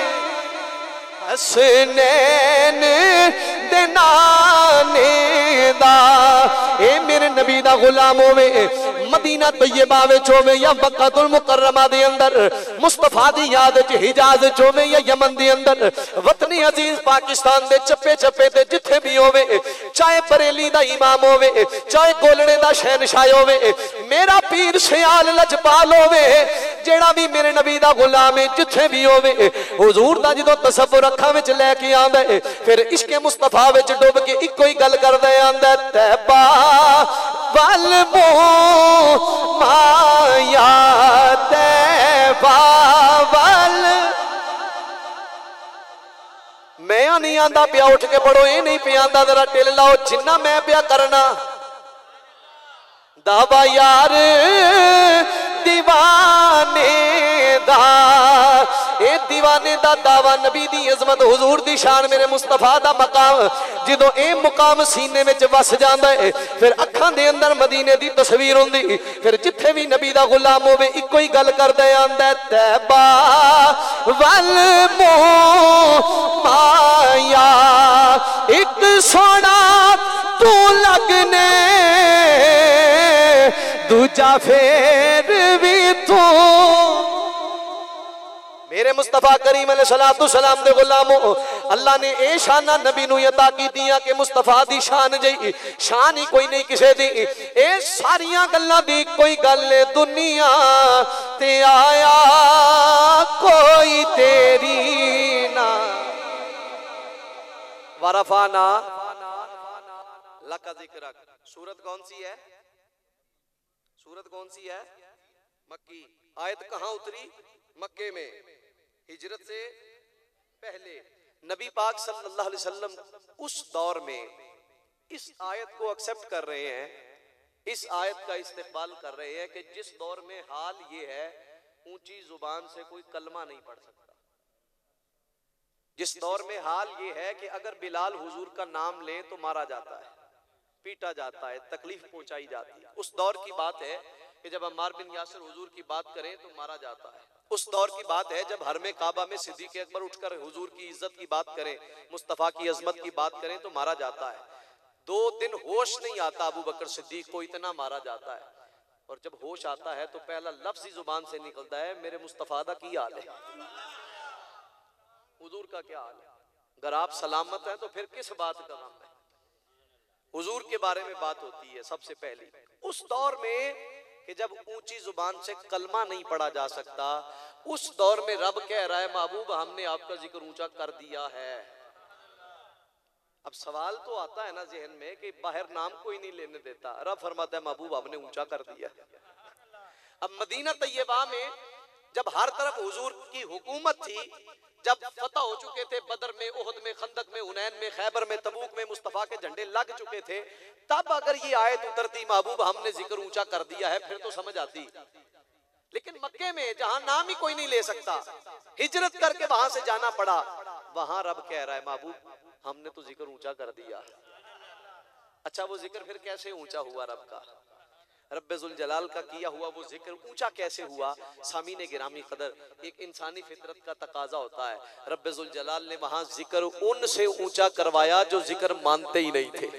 हसनैन दे नाने दा। ए मेरे नबी दा गुलाम होवे मदीना तैयबा विच होवे या मक्कातुल मुकर्रमा दे अंदर मुस्तफा दी याद च हिजाज च होवे या यमन दे अंदर वतनी अजीज पाकिस्तान दे चप्पे चप्पे ते जिथे भी होवे चाहे बरेली दा इमाम होवे चाहे गोलड़े दा शहनशाह होवे मेरा पीर सियाल लजपाल होवे जेड़ा भी मेरे नबी दा गुलाम है जिथे भी होवे हुजूर दा जदों तसव्वुर अखां विच लैके आंदा है फिर इश्क मुस्तफा विच डुब के इक्को ही गल करदा आंदा तैबा वल माया तैबा वल। मैं नहीं आंदा पिया उठ के पढ़ो ये नहीं पिया आंदा जरा टिल लाओ जिन्ना मैं पिया करना। दावा यार दीवाने दा ए दीवाने दा दावा नबी दी अजमत हुजूर दी शान मेरे मुस्तफा दा मकाम जदों ए मुकाम सीने विच वस जांदा है फिर अखां दे अंदर मदीने दी तस्वीर हुंदी फिर जिथे भी नबी दा गुलाम होवे इक्को ही गल करदा आंदा तैबा वल माया एक सोना तू लगने दूजा फेर भी तू। मेरे मुस्तफा करीम अलैहिस्सलातु सलाम दे गुलामो अल्लाह ने ए शाना नबी नू अता कीतियां कि मुस्तफा दी शान जई शान ही कोई नहीं किसे दी। ए सारियां गल्लां दी कोई गल दुनिया ते आया कोई तेरी ना। वरफाना लका जिक्र। सूरत कौन सी है? सूरत कौन सी है? मक्की। आयत कहां उतरी? मक्के में हिजरत से पहले। नबी पाक सल्लल्लाहु अलैहि वसल्लम उस दौर में इस आयत को एक्सेप्ट कर रहे हैं, इस आयत का इस्तेमाल कर रहे हैं कि जिस दौर में हाल ये है ऊंची जुबान से कोई कलमा नहीं पढ़ सकता। जिस दौर में हाल ये है कि अगर बिलाल हुजूर का नाम लें तो मारा जाता है, पीटा जाता है, तकलीफ पहुंचाई जाती है। उस दौर की बात है कि जब अम्मार बिन यासिर हुजूर की बात करें तो मारा जाता है। उस दौर की बात है जब हरमे काबा में सिद्दीक अकबर उठकर हुजूर की इज्जत की बात करें, मुस्तफ़ा की अजमत की बात करें तो मारा जाता है। दो दिन होश नहीं आता अबू बकर सिद्दीक को, इतना मारा जाता है। और जब होश आता है तो पहला लफ्ज़ ही जुबान से निकलता है, मेरे मुस्तफ़ा दा की हाल है, हुजूर का क्या हाल है। अगर आप सलामत हैं तो फिर किस बात का गम है। हुजूर के बारे में बात होती है सबसे पहली। उस दौर में कि जब ऊंची जुबान से कलमा नहीं पढ़ा जा सकता, उस दौर में रब कह रहा है महबूब हमने आपका जिक्र ऊंचा कर दिया है। अब सवाल तो आता है ना जहन में कि बाहर नाम कोई नहीं लेने देता, रब फरमाता है महबूब हमने ऊंचा कर दिया। अब मदीना तैयबा में जब हर तरफ हुजूर की हुकूमत थी, जब फतह हो चुके थे बदर में, उहद में, खंदक में, हुनैन में, खैबर में, तबूक में मुस्तफा के झंडे लग चुके थे, तब अगर ये आयत उतरती महबूब हमने जिक्र ऊंचा कर दिया है फिर तो समझ आती। लेकिन मक्के में जहां नाम ही कोई नहीं ले सकता, हिजरत करके वहां से जाना पड़ा, वहां रब कह रहा है महबूब हमने तो जिक्र ऊंचा कर दिया। अच्छा वो जिक्र फिर कैसे ऊंचा हुआ? रब का, रब्बे जुल जलाल का किया हुआ वो जिक्र ऊंचा कैसे हुआ? सामीने गिरामी कदर, एक इंसानी फितरत का तकाजा होता है। रब्बे जुल जलाल ने वहां जिक्र उनसे ऊंचा करवाया जो जिक्र मानते ही नहीं थे।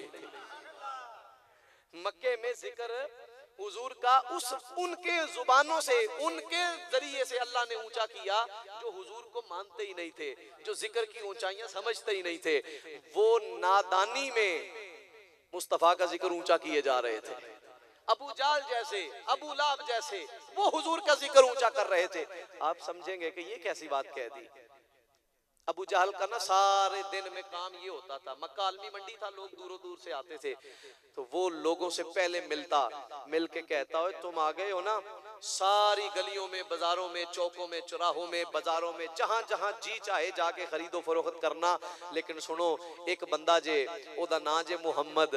मक्के में जिक्र हुजूर का उस उनके जुबानों से, उनके जरिए से अल्लाह ने ऊंचा किया जो हुजूर को मानते ही नहीं थे, जो जिक्र की ऊंचाइयां समझते ही नहीं थे। वो नादानी में मुस्तफा का जिक्र ऊंचा किए जा रहे थे। अबू जाल जैसे, अबू लाब जैसे वो हुजूर का जिक्र ऊंचा कर रहे थे। आप समझेंगे कि ये कैसी बात कह दी। अबू जहल का ना सारे दिन में काम ये होता था, मक्का आलमी मंडी था, लोग दूरों दूर से आते थे, तो वो लोगों से पहले मिलता, मिल के कहता हो तुम आ गए हो ना, सारी गलियों में, बाजारों में, चौकों में, चौराहों में, बाजारों में, जहां जहां जी चाहे जाके खरीदो फरोख्त करना, लेकिन सुनो एक बंदा जे ओदा ना जे मुहम्मद,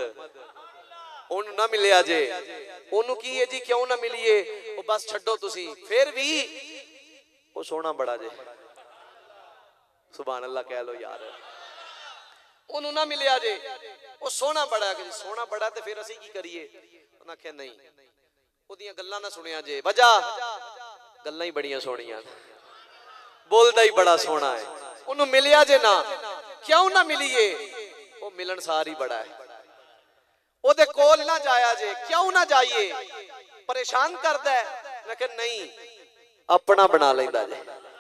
उन ना मिलिया जे, उन की है जी क्यों ना मिलिए, वो बस छड्डो तुसी, फिर भी वो सोना बड़ा जे, सुभान अल्लाह कह लो यार, उन्होंने ना मिलिया जे, वो सोना बड़ा, सोना बड़ा तो फिर असी की करिए। उन्हें आख्या नहीं, ओदियां गल्लां ना सुनिया जे, वजह गल्लां ही बड़ियां सोहणियां, बोलदा ही बड़ा सोहना है, उन्होंने मिलिया जे ना, क्यों ना मिलिए, वो मिलनसार ही बड़ा है, ओदे कोल ना जाया जे, क्यों ना जाइए, परेशान करदा है, मैं कह नहीं अपना बना लेंदा जे,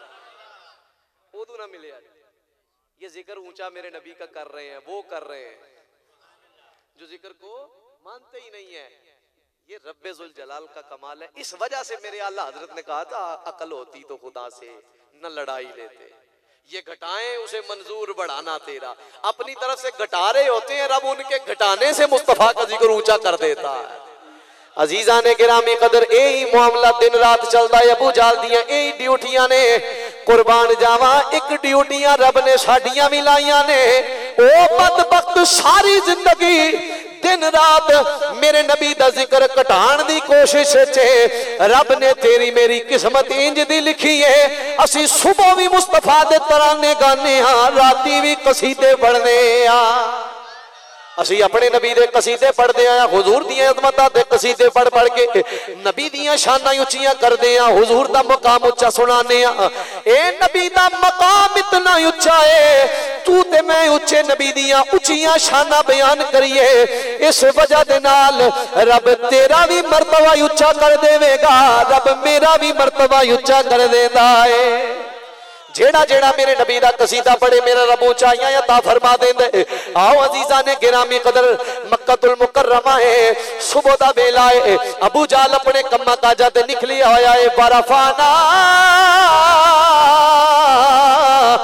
ओदू ना मिलिया। ये जिक्र ऊंचा मेरे नबी का कर रहे हैं, वो कर रहे हैं जो जिक्र को मानते ही नहीं है। ये रब्बे जुल जलाल का कमाल है। इस वजह से मेरे आला हजरत ने कहा था अकल होती तो खुदा से न लड़ाई लेते, ये घटाएं उसे मंजूर बढ़ाना तेरा, अपनी तरफ से घटा रहे होते हैं, रब उनके घटाने से मुस्तफा का जिक्र ऊंचा कर देता है। अजीजा ने गिरामी कदर यही मामला दिन रात चलता है। अबू जाल दियां यही ड्यूटियां ने, कुर्बान जावा एक ड्यूटियां रब ने साडियां भी लाइयां ने। ओ बदबख्त सारी जिंदगी दिन रात मेरे नबी दा जिक्र घटाण दी कोशिश च, रब ने तेरी मेरी किस्मत इंज दी लिखी है, असी सुबह भी मुस्तफा दे तराने गाने हां, राती भी कसीदे पढ़ने आ। असी अपने नबी दे कसीदे पढ़ते हैं, हुजूर दियां अज़मतां दे कसीदे पढ़ पढ़ के नबी दियां शानां उच्चियां करते हैं, हुजूर दा मकाम उच्चा सुनाने आ। ए नबी दा मकाम इतना उच्चा है, तू ते मैं उच्चे नबी दियां उच्चियां शानां बयान करिए, इस वजह दे नाल रब तेरा भी मर्तबा उच्चा कर देवेगा, रब मेरा भी मर्तबा उच्चा कर देंदा है। जेड़ा जेड़ा मेरे नबी दा कसीदा पढ़े मेरा रब ऊंचाइयां अता फरमा देंदे। आओ अजीजा ने गिरामी कदर मक्कतुल मुकर्रमा है, सुबह दा वेला है, अबू जाल अपने कम्मा काजा ते निकली आया है, बरफाना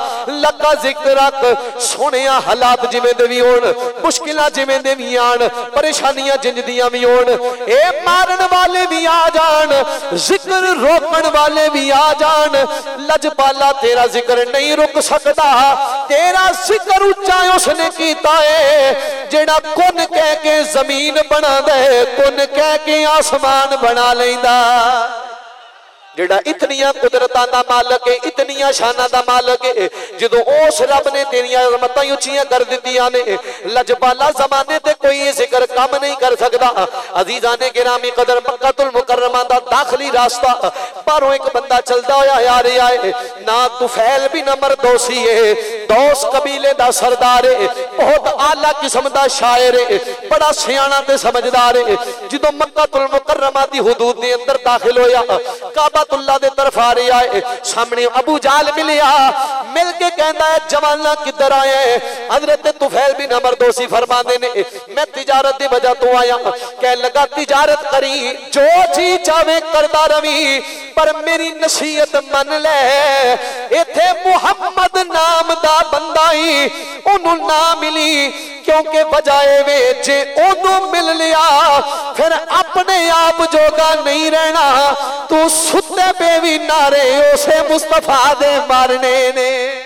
अल्लाह का जिक्र रख। सोने हालात जिमें दे भी होण, मुश्किलां जिमें दे भी आण, परेशानियां जिंज दियां भी होण, ए मारन वाले भी आ जान, जिक्र रोकण वाले भी आ जान, लजपाला तेरा जिक्र नहीं रुक सकता। तेरा जिक्र उच्चा उसने कीता है जेड़ा कुन कह के जमीन बना दे, कुन कह के आसमान बना लेंदा। जेड़ा इतनिया कुदरतां दा मालक है, इतनिया शाना दा मालक है, जदों उस रब ने तेरियां रहमतां उच्चियां कर दित्तियां ने, लजपाला जमाने ते कोई जिक्र कम नहीं कर सकदा। अजीज़ां ने गिरामी कदर मक्कातुल मुकर्रमा दा दाखिली रास्ता बाहरों एक बंदा चलदा होया आ रहा है, ना तुफैल बिन अमर दोसी है, दौस कबीले दा सरदार है, बहुत आला किस्म दा शायर है, बड़ा सियाना ते समझदार है। जदों मक्कातुल मुकर्रमा दी हुदूद दे अंदर दाखिल होया, काबातुल्लाह दे तरफ आ रहा है, सामने अबू जाल मिलिया, मिल के कहता है जवाना किधर आए हैं? हजरत तुफैल बिन अमर दोसी फरमाते ने मैं तिजारत की वजह तो आया। कह लगा तिजारत करी, जो जी चाहे करदा रवी, पर मेरी नसीहत मन ले, इथे मुहम्मद नाम दा बंदा ही ओनू ना मिली, क्योंकि बजाए वे जे ओनू मिल लिया फिर अपने आप जोगा नहीं रहना, तू सुते पे भी नारे उसे मुस्तफा दे मारने ने।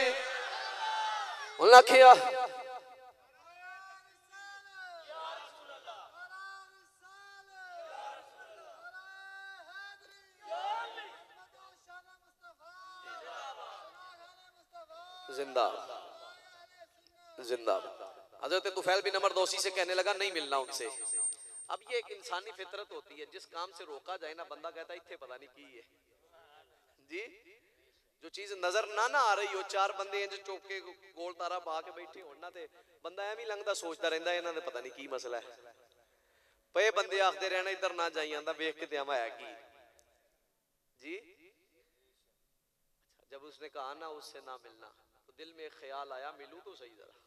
लखिया जिंदा जिंदा। हजरत तुफैल बिन अमर दोसी से कहने लगा नहीं मिलना उनसे। अब ये एक इंसानी फितरत होती है, जिस काम से रोका जाए ना बंदा कहता है इत्थे पता नहीं की है जी, जो चीज नजर ना ना आ रही हो, चार बंदे इंज चौके गोल तारा पा के बैठे हो ना, ते बंदा एवं ही लंघदा सोचता रहता है इन्होंने पता नहीं की मसला है। पे बंदे आखते रहना इधर ना जाई, आंदा वेख के आवा है की जी। जब उसने कहा ना उससे ना मिलना, तो दिल में एक ख्याल आया मिलूं तो सही जरा।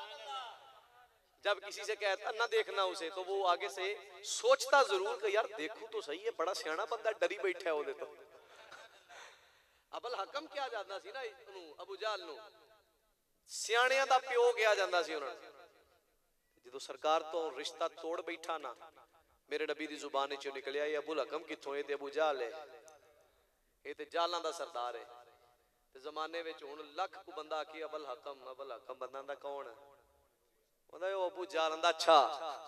जब किसी से कहता ना देखना उसे, तो वो आगे से सोचता जरूर कि यार देखूं तो सही है, बड़ा सियाना बंदा डरी बैठा है। तो अबल हकम क्या जाता सी ना अबू जहल नूं, सियाणियां दा प्यो क्या जाता सी उन्हां नूं। जदों सरकार तो रिश्ता तोड़ बैठा ना, मेरे नबी दी जुबान चों निकलिया ये अबुल हकम कित्थों, ये ते अबू जहल है, ये ते जालां दा सरदार है। ते जमाने विच हुण लख को बंदा आखी अबुल हकम, अबुल हकम बंदा दा कौन है? ओंदा ओ अबू जहल दा। अच्छा,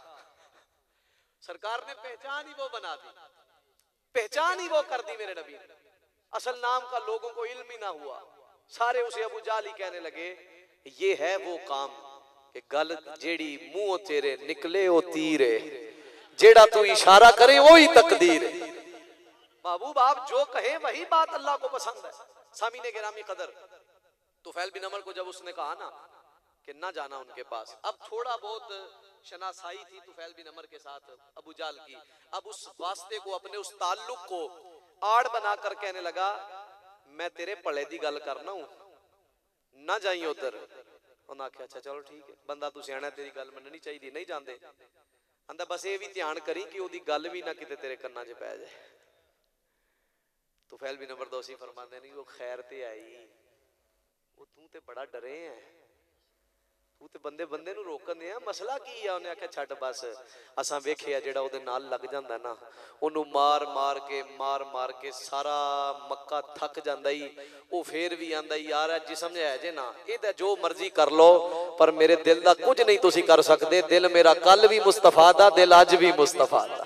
सरकार ने पहचान ही वो बना दी, पहचान ही वो कर दी मेरे नबी ने। असल नाम का लोगों को इल्म ही ना हुआ, सारे उसे अबू जहल ही कहने लगे। ये है वो काम कि गल जेड़ी मुंह तेरे निकले ओ तीर है, जेड़ा तू इशारा करे वही तकदीर है। महबूब आप जो कहे वही बात अल्लाह को पसंद है। सामीने गिरामी कदर तुफैल बिन अमर को जब उसने कहा ना कि ना जाना उनके पास, अब थोड़ा बहुत शनासाई थी तुफैल बिन अमर के साथ अबू जहल की, अब उस वास्ते को, अपने उस ताल्लुक को आड़ बनाकर कहने लगा मैं तेरे भले दी गल करना हूं, ना जाई उधर। उन्हें आख्या अच्छा चलो ठीक है, बंदा तू सियाना, तेरी गल मननी चाहिए, नहीं जाते। आंदा बस ये भी ध्यान करी कि ओदी गल भी ना किते तेरे कन्ना च पै जाए। तुफैल बिन अमर दोसी फरमाते नहीं वो खैर ते आई, वो तू ते बड़ा डरे है, तू ते बंदे बंदे नूं रोकन दे, मसला की है? उन्हें आख्या छड्ड बस, असां वेखिया जेड़ा ओदे नाल लग जांदा ना, ओनू मार मार के मार मार के सारा मक्का थक जांदा ही, वो फिर भी आंदा यार जिसम है जे ना, इहदा जो मर्जी कर लो, पर मेरे दिल दा कुछ नहीं तुसी कर सकदे। दिल मेरा कल भी मुस्तफा दा, दिल अज भी मुस्तफा दा।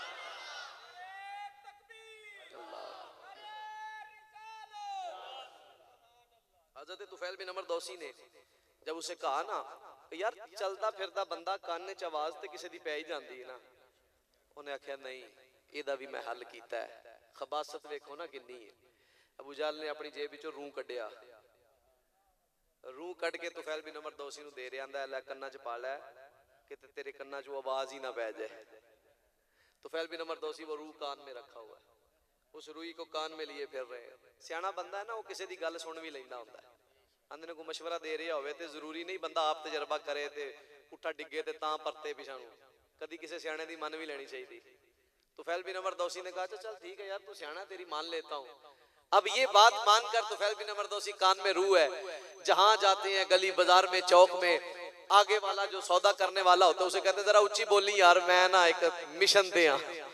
हज़रत तुफैल बिन अमर दोसी ने जब उसे कहा ना यार चलता फिरता बंदा कान च आवाज तो किसी की पै ही जाती है ना, उन्हें आख्या नहीं इहदा भी मैं हल किया है। खबासत वेखो ना किन्नी है। अबू जहल ने अपनी जेब विचों रूह कढ़िया, रूह कढ़ के तुफैल बिन अमर दोसी नूं दे रहा, लै कन्ना च पा लै कि तेरे कन्ना चो आवाज ही ना पै जाए। तुफैल बिन अमर दोसी वो रूह कान में रखा हुआ है, उस रूही को कान में लिए फिर रहे हैं। सियाना बंदा है ना, वो किसी की गल सुन भी लेंदा हुंदा है। आंदे ने कोई मशवरा दे रहा होवे ते जरूरी नहीं बंदा आप तजर्बा करे ते पुट्ठा डिगे ते तां परते पिछा नूं, कदी किसी सियाणे दी मन भी लेनी चाहिए। तुफैल बिन अमर दोसी ने कहा चल ठीक है यार तू सियाना, तेरी मान लेता हूँ। अब ये बात मानकर तुफैल बिन अमर दौसी कान में रूह है, जहां जाते हैं गली बाजार में चौक में, आगे वाला जो सौदा करने वाला होता है उसे कहते जरा ऊंची बोली यार, मैं ना एक मिशन दे,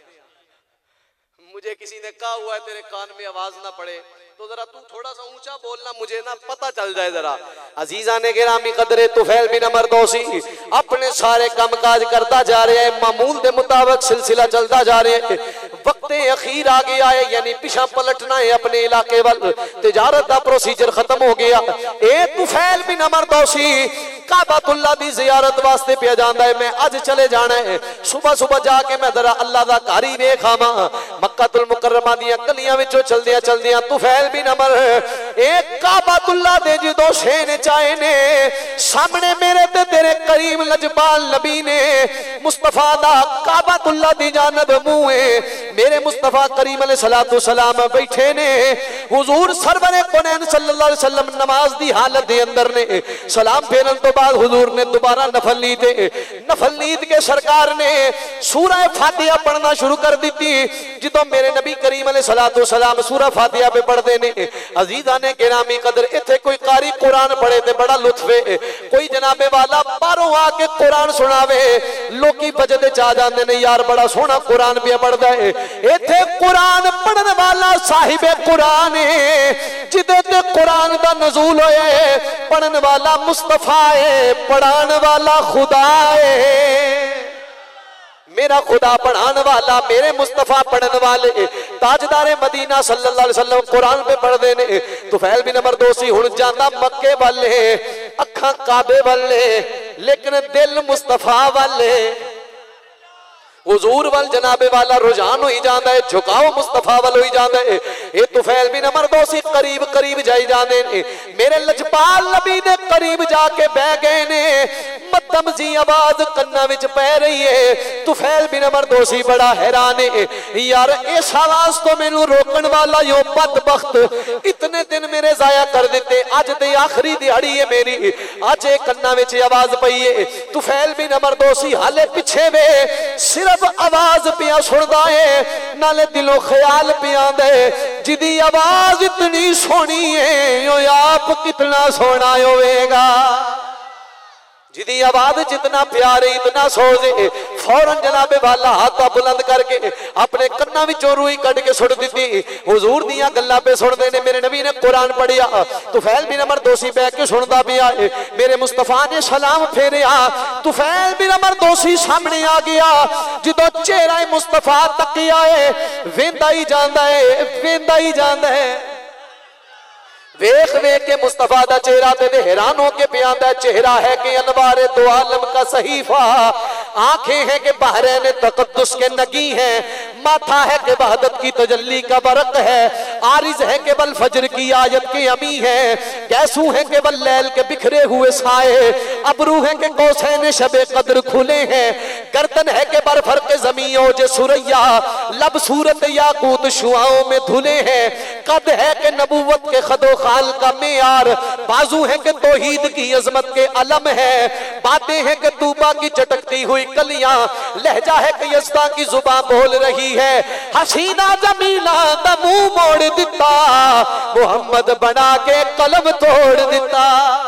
मुझे किसी ने कहा हुआ है तेरे कान में आवाज ना पड़े, तो जरा तू थोड़ा सा ऊंचा बोलना, मुझे ना पता चल जाए जरा। अजीजा ने गिरामी कदरे तुफैल बिन अमर दौसी अपने सारे कामकाज करता जा रहे हैं, मामूल के मुताबिक सिलसिला चलता जा रहे हैं। वक्त अखीर आ गया है, यानी पिछा पलटना है अपने इलाके वाल, तिजारत का प्रोसीजर खत्म हो गया। ए तुफैल बिन अमर दौसी काबतुल्लाह दी ज़ियारत वास्ते पिया जांदा है, मैं अज चले जाना है, सुबह सुबह जाके मैं जरा अल्लाह दा घर ही वेख आवां। मक्कातुल मुकर्रमा दी गलियां विचों चलदियां चलदियां तुफैल बिन अमर एक काबतुल्लाह दे जदों शेन चाहे ने सामने मेरे ते तेरे करीम लजपाल नबी ने मुस्तफा दा काबतुल्लाह दी जानब मुंह है, मेरे मुस्तफा करीम अलैहिस्सलातु सलाम बैठे ने। हुजूर सरवरे कौनैन सल्लल्लाहु अलैहि वसल्लम नमाज दी हालत दे अंदर ने, सलाम फेरन तो बाद हुजूर ने दोबारा नफल नींद नफल नींद के सरकार ने सूरह फातिहा पढ़ना शुरू कर दी। जो मेरे नबी करीम अलैहिस्सलातु सलाम सूरह फातिहा पे पढ़ते ने, अजीजा ने गिरामी कदर इत्थे कोई कारी कुरान पढ़े ते बड़ा लुत्फ है, कोई जनाबे वाला बाहरों आके कुरान सुनावे लोकी बजदे चा जाते ने, यार बड़ा सोहना कुरान पे पढ़ता है। इत्थे कुरान पढ़ने वाला साहिबे कुरान है, जिदे ते कुरान दा नज़ूल होए, पढ़ने वाला मुस्तफा है, पढ़ाने वाला खुदा है। मेरा खुदा पढ़ाने वाला, मेरे मुस्तफा पढ़ने वाले, ताजदारे मदीना सल्लल्लाहु अलैहि वसल्लम कुरान पे पढ़ते ने। तुफैल बिन अमर दौसी हुण जांदा मक्के वाले, अखां काबे वाले, लेकिन दिल मुस्तफा वाले, हुजूर वाल जनाबे वाला रुझान हो ही जाता है, झुकाव मुस्तफा वाल हो ही जाता है। ये तुफैल बिन अमर दौसी करीब करीब जाई जाते ने, मेरे लजपाल नबी दे करीब जाके बह गए ने। मध्यम जी आवाज कन्ना विच पै रही है, तुफैल बिन अमर दौसी बड़ा हैरान है, यार इस आवाज तो मैनू रोकन वाला यो बदबख्त इतने दिन मेरे जाया कर दिते, अज ते आखिरी दिहाड़ी है मेरी, अज एक कन्ना विच आवाज पई है। तुफैल बिन अमर दौसी हाले पिछे वे सिर्फ आवाज पिया सुनदा है, नाले दिलों ख्याल पिया दे, जिदी आवाज इतनी सोहनी है यो आप कितना सोहना होवेगा, जिदी आवाज जितना प्यारे इतना सोजे। फौरन जनाबे वाला हाथ बुलंद करके अपने कन्ना विचों रूई कट के सुट दी। हुजूर दियां गल्लां पे सुनदे ने, मेरे नबी ने कुरान पढ़िया, तुफैल बिन अमर दौसी बैठ के सुनदा पिया है, मेरे मुस्तफा ने सलाम फेरिया, तुफैल बिन अमर दौसी सामने आ गया। जदों चेहरा मुस्तफा तकिया है, वेंदा ही जांदा है, वेंदा ही जांदा है, वेख वेख के मुस्तफा दा चेहरा ते हैरान होके पियांदा है। चेहरा है कि अनवारे दो आलम का सहीफा, आंखें हैं कि बहरैन तकद्दुस के नगी हैं, माथा है कि वहदत की तजल्ली का बरक है, आरिज है कि बल फजर की आयत के अमी है, कैसू है कि बल लैल के बिखरे हुए साए, अबरू है कि कौसैन शबे कद्र खुले हैं, गर्दन है कि बरफर के जमीओं जे सुरैया, लब सूरत याकूत शुआओं में धुले हैं, कद है कि नबूवत के खदो खाल का मेयार, बाजू है कि तौहीद की अजमत के अलम है, बातें हैं कि तूबा की चटकती हुई कलियां, लहजा है कि यज़दा की जुबान बोल रही है, हसीना जमीला दा मुंह मोड़ दिता, मोहम्मद बना के कलम तोड़ दिता।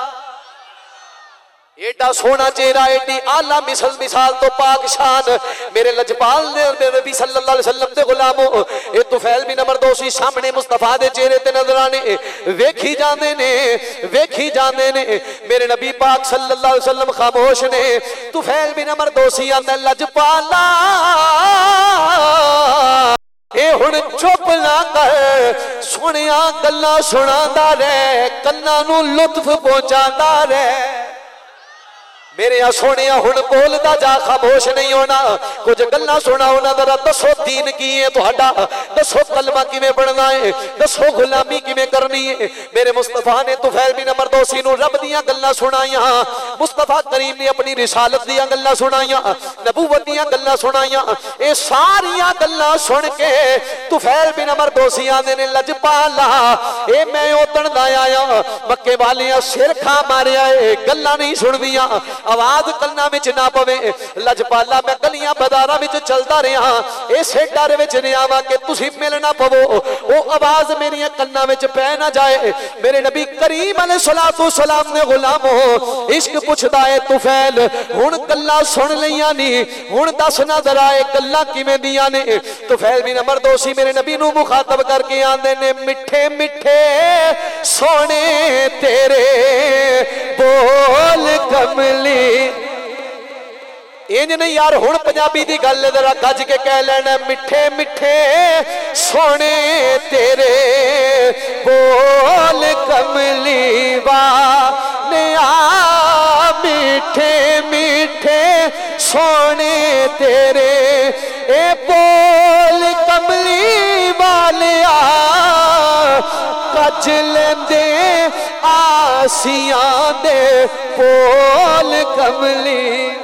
एडा सोना चेहरा, एडी आला मिसल मिसाल तो पाक शान, मेरे लजपाल ने नबी सल्लल्लाहु अलैहि वसल्लम दे गुलामो, ए तुफैल बिन अमर दौसी सामने मुस्तफा दे चेहरे ते नजर आने, वेखी जांदे ने, वेखी जांदे ने, मेरे नबी पाक सल्लल्लाहु अलैहि वसल्लम खामोश ने। तुफैल बिन अमर दौसी आंदा लजपाला ए हुण चुप ना कर, सुनिया गल्लां सुनांदा रह, कन्नां नू लुत्फ पहुंचांदा रह, मेरे सोने हुण बोलदा जा, खामोश नहीं होना, कुछ गल्लां सुनाओ ना, जरा दसो दीन की है तुहाडा, दसो कलमा किवें पढ़ना है, दसो गुलामी किवें करनी है। मेरे मुस्तफा ने तुफैल बिन अमर दौसी नूं रब दीयां गल्लां सुनाइयां, मुस्तफा करीम ने अपनी रिसालत दीयां गल्लां सुनाइयां, नबूवत दीयां गल्लां सुनाइयां। ये सारियां गल्लां सुन के तुफैल बिन अमर दौसी आंदे ने लजपाला ए मैं ओदण दा आया, मक्के वालियां सिर खा मारिया, गल्लां नहीं सुनदियां, आवाज कन्ना विच ना पवे। लजपाला मैं गलियां बाजारां विच चलदा रहा, इसे डर विच रहा वा कि तुसीं मिल ना पवो, वो आवाज मेरिया कन्ना विच पै ना जाए। मेरे नबी करीम अलैहिस्सलातु सलाम ने गुलाम हो इश्क पुछदा है तुफैल हुण गल्लां सुन लईयां नी, हुण दस ना जरा ए गल्लां किवें दियां ने। तुफैल बिन मरदोसी मेरे नबी नू मुखातब करके आंदे ने मिठे मिठे सोने तेरे बोल कमली। इंज नहीं यार, हुण पंजाबी दी गल जरा गज के कह लेना, मिठे मिठे सोने तेरे बोल कमली वाले आ, मिठे मिठे सोने तेरे ए बोल कमली वाले आ, कज लेंदे आसियां दे बोल कमली।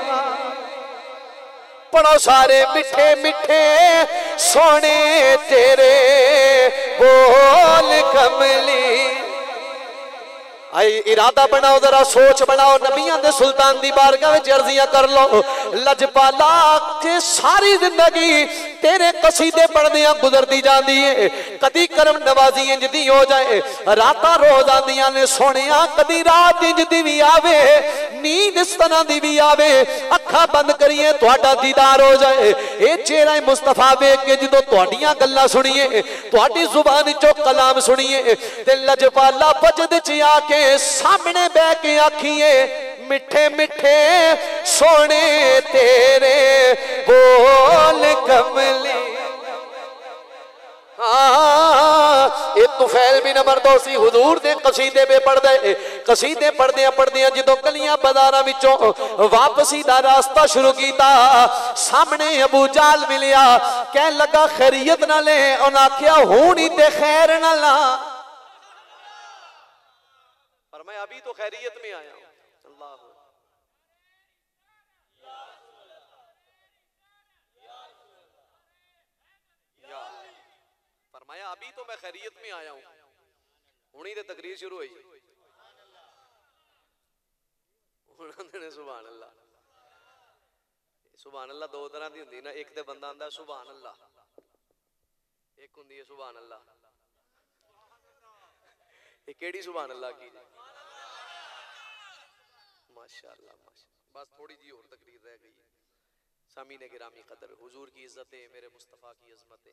पढ़ो सारे मिठे मिठे सोने तेरे बोल कमली। आई इरादा बनाओ, जरा सोच बनाओ, नबियां दे सुल्तान दी बारगाह विच अर्जियां कर लो। लजपाला के सारी जिंदगी तेरे कसीदे पढ़दियां गुजरदी जांदी है, कदी करम नवाजी इंज दी हो जाए, रातां रोज आंदियां ने सोनिया, कदी रात इंज दी भी आवे, नींद इस तरह दी भी आवे, अखा बंद करिए तुहाडा दीदार हो जाए। ये चेहरा मुस्तफा वेख के जदों तुहाडीआं गल्लां सुनिए, तुहाडी जुबान चों कलाम सुनिए ते लजपाला बजद च आके सामने बह के आखिए मिठे मिठे सोने तेरे बोल कमली। हाँ, ये तुफैल बिन मरदोसी हुजूर दे कसीदे पे पढ़ दे, कसीदे पढ़दियां पढ़दियां जदों गलियां बाजारां विचों वापसी दा रास्ता शुरू कीता, सामने अबू जाल मिलिया, कह लगा खैरियत ना ले, उन्हें आख्या हुणी ते खैर ना ला। पर मैं अभी तो खैरियत में आया हूं। अल्लाह फरमाया अभी तो मैं खैरियत में आया हूं, हुणी ते तकरीर शुरू हुई। सुभान अल्लाह, सुभान अल्लाह दो तरह की होंदी ना, एक ते बंदा आंदा सुभान अल्लाह, एक होंदी है सुभान अल्लाह। ये केड़ी सुभान अल्लाह की? माशाअल्लाह माशाअल्लाह। बस थोड़ी जी और तकरीर रह गई। सामीने गिरामी कदर, हुजूर की इज्जतें, मेरे मुस्तफ़ा की अजमतें,